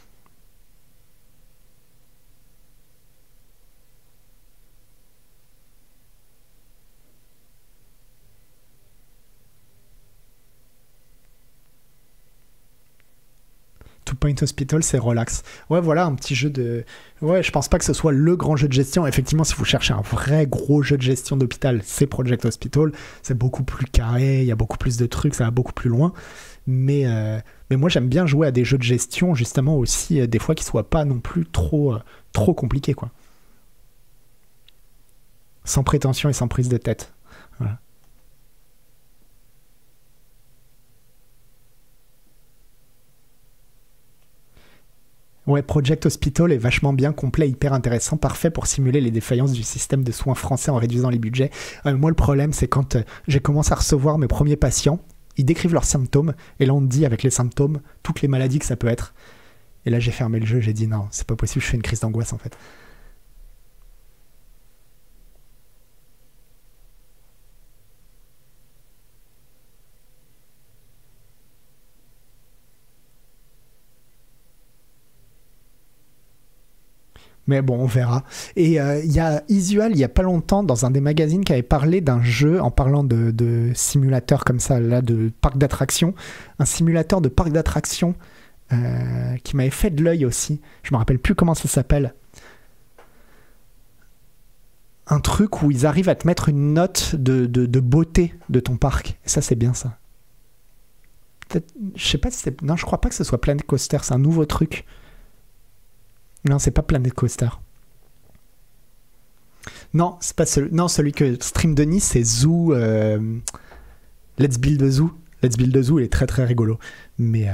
Two Point Hospital, c'est relax. Ouais, voilà, un petit jeu de... Ouais, je pense pas que ce soit le grand jeu de gestion. Effectivement, si vous cherchez un vrai gros jeu de gestion d'hôpital, c'est Project Hospital. C'est beaucoup plus carré, il y a beaucoup plus de trucs, ça va beaucoup plus loin. Mais moi, j'aime bien jouer à des jeux de gestion, justement, aussi, des fois, qui soient pas non plus trop compliqués, quoi. Sans prétention et sans prise de tête. Voilà. Ouais, Project Hospital est vachement bien, complet, hyper intéressant, parfait pour simuler les défaillances du système de soins français en réduisant les budgets. Moi, le problème, c'est quand j'ai commencé à recevoir mes premiers patients, ils décrivent leurs symptômes, et là, on te dit, avec les symptômes, toutes les maladies que ça peut être. Et là, j'ai fermé le jeu, j'ai dit, non, c'est pas possible, je fais une crise d'angoisse, en fait. Mais bon, on verra. Et il y a Isual, il n'y a pas longtemps, dans un des magazines, qui avait parlé d'un jeu, en parlant de simulateur comme ça, là, de parc d'attractions. Un simulateur de parc d'attractions qui m'avait fait de l'œil aussi. Je me rappelle plus comment ça s'appelle. Un truc où ils arrivent à te mettre une note de beauté de ton parc. Et ça, c'est bien, ça. Peut-être, je sais pas si c'est... Non, je crois pas que ce soit Planet Coaster, c'est un nouveau truc. Non, c'est pas Planet Coaster. Non, c'est pas celui. Non, celui que stream Denis, c'est Zoo. Let's Build a Zoo. Let's Build a Zoo, il est très très rigolo. Mais.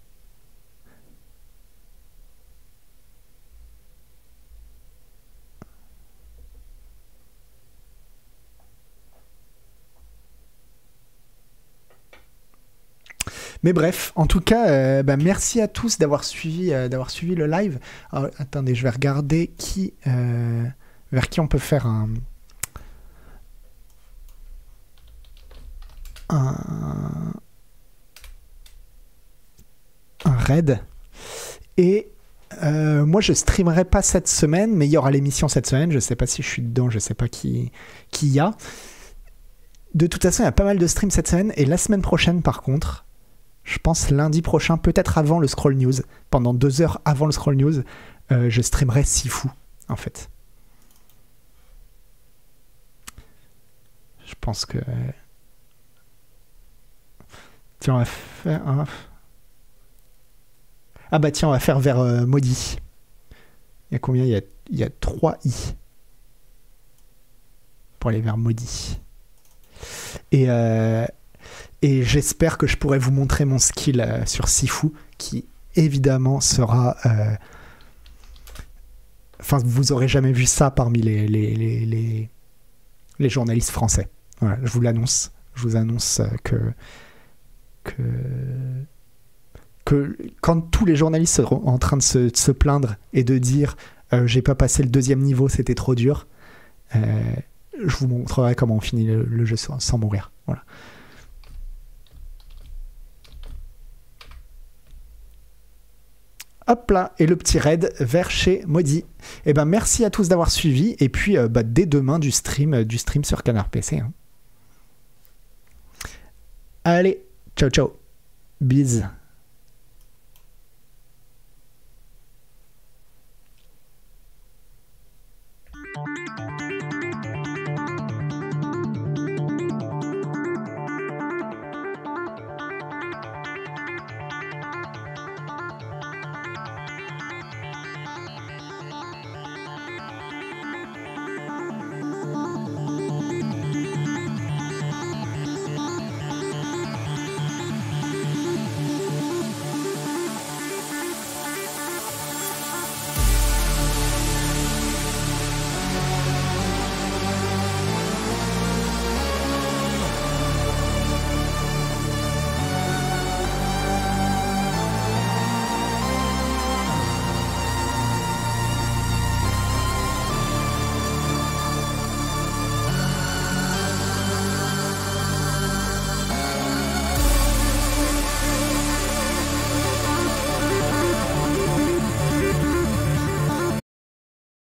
Mais bref, en tout cas, merci à tous d'avoir suivi le live. Alors, attendez, je vais regarder vers qui on peut faire un raid. Et moi, je streamerai pas cette semaine, mais il y aura l'émission cette semaine. Je sais pas si je suis dedans, je sais pas qui y a. De toute façon, il y a pas mal de streams cette semaine. Et la semaine prochaine, par contre... Je pense lundi prochain, peut-être avant le Scroll News, pendant 2 heures avant le Scroll News, je streamerai Sifu, en fait. Je pense que... Tiens, on va faire... Ah bah tiens, on va faire vers Maudit. Il y a combien ? Il y a 3 I. Pour aller vers Maudit. Et j'espère que je pourrai vous montrer mon skill sur Sifu, qui évidemment sera... Enfin, vous aurez jamais vu ça parmi les journalistes français. Voilà, je vous l'annonce. Je vous annonce que quand tous les journalistes seront en train de se plaindre et de dire j'ai pas passé le 2e niveau, c'était trop dur, je vous montrerai comment on finit le jeu sans mourir. Voilà. Hop là, et le petit raid vers chez Maudit. Et ben merci à tous d'avoir suivi, et puis dès demain du stream sur Canard PC. Hein. Allez, ciao ciao, bis.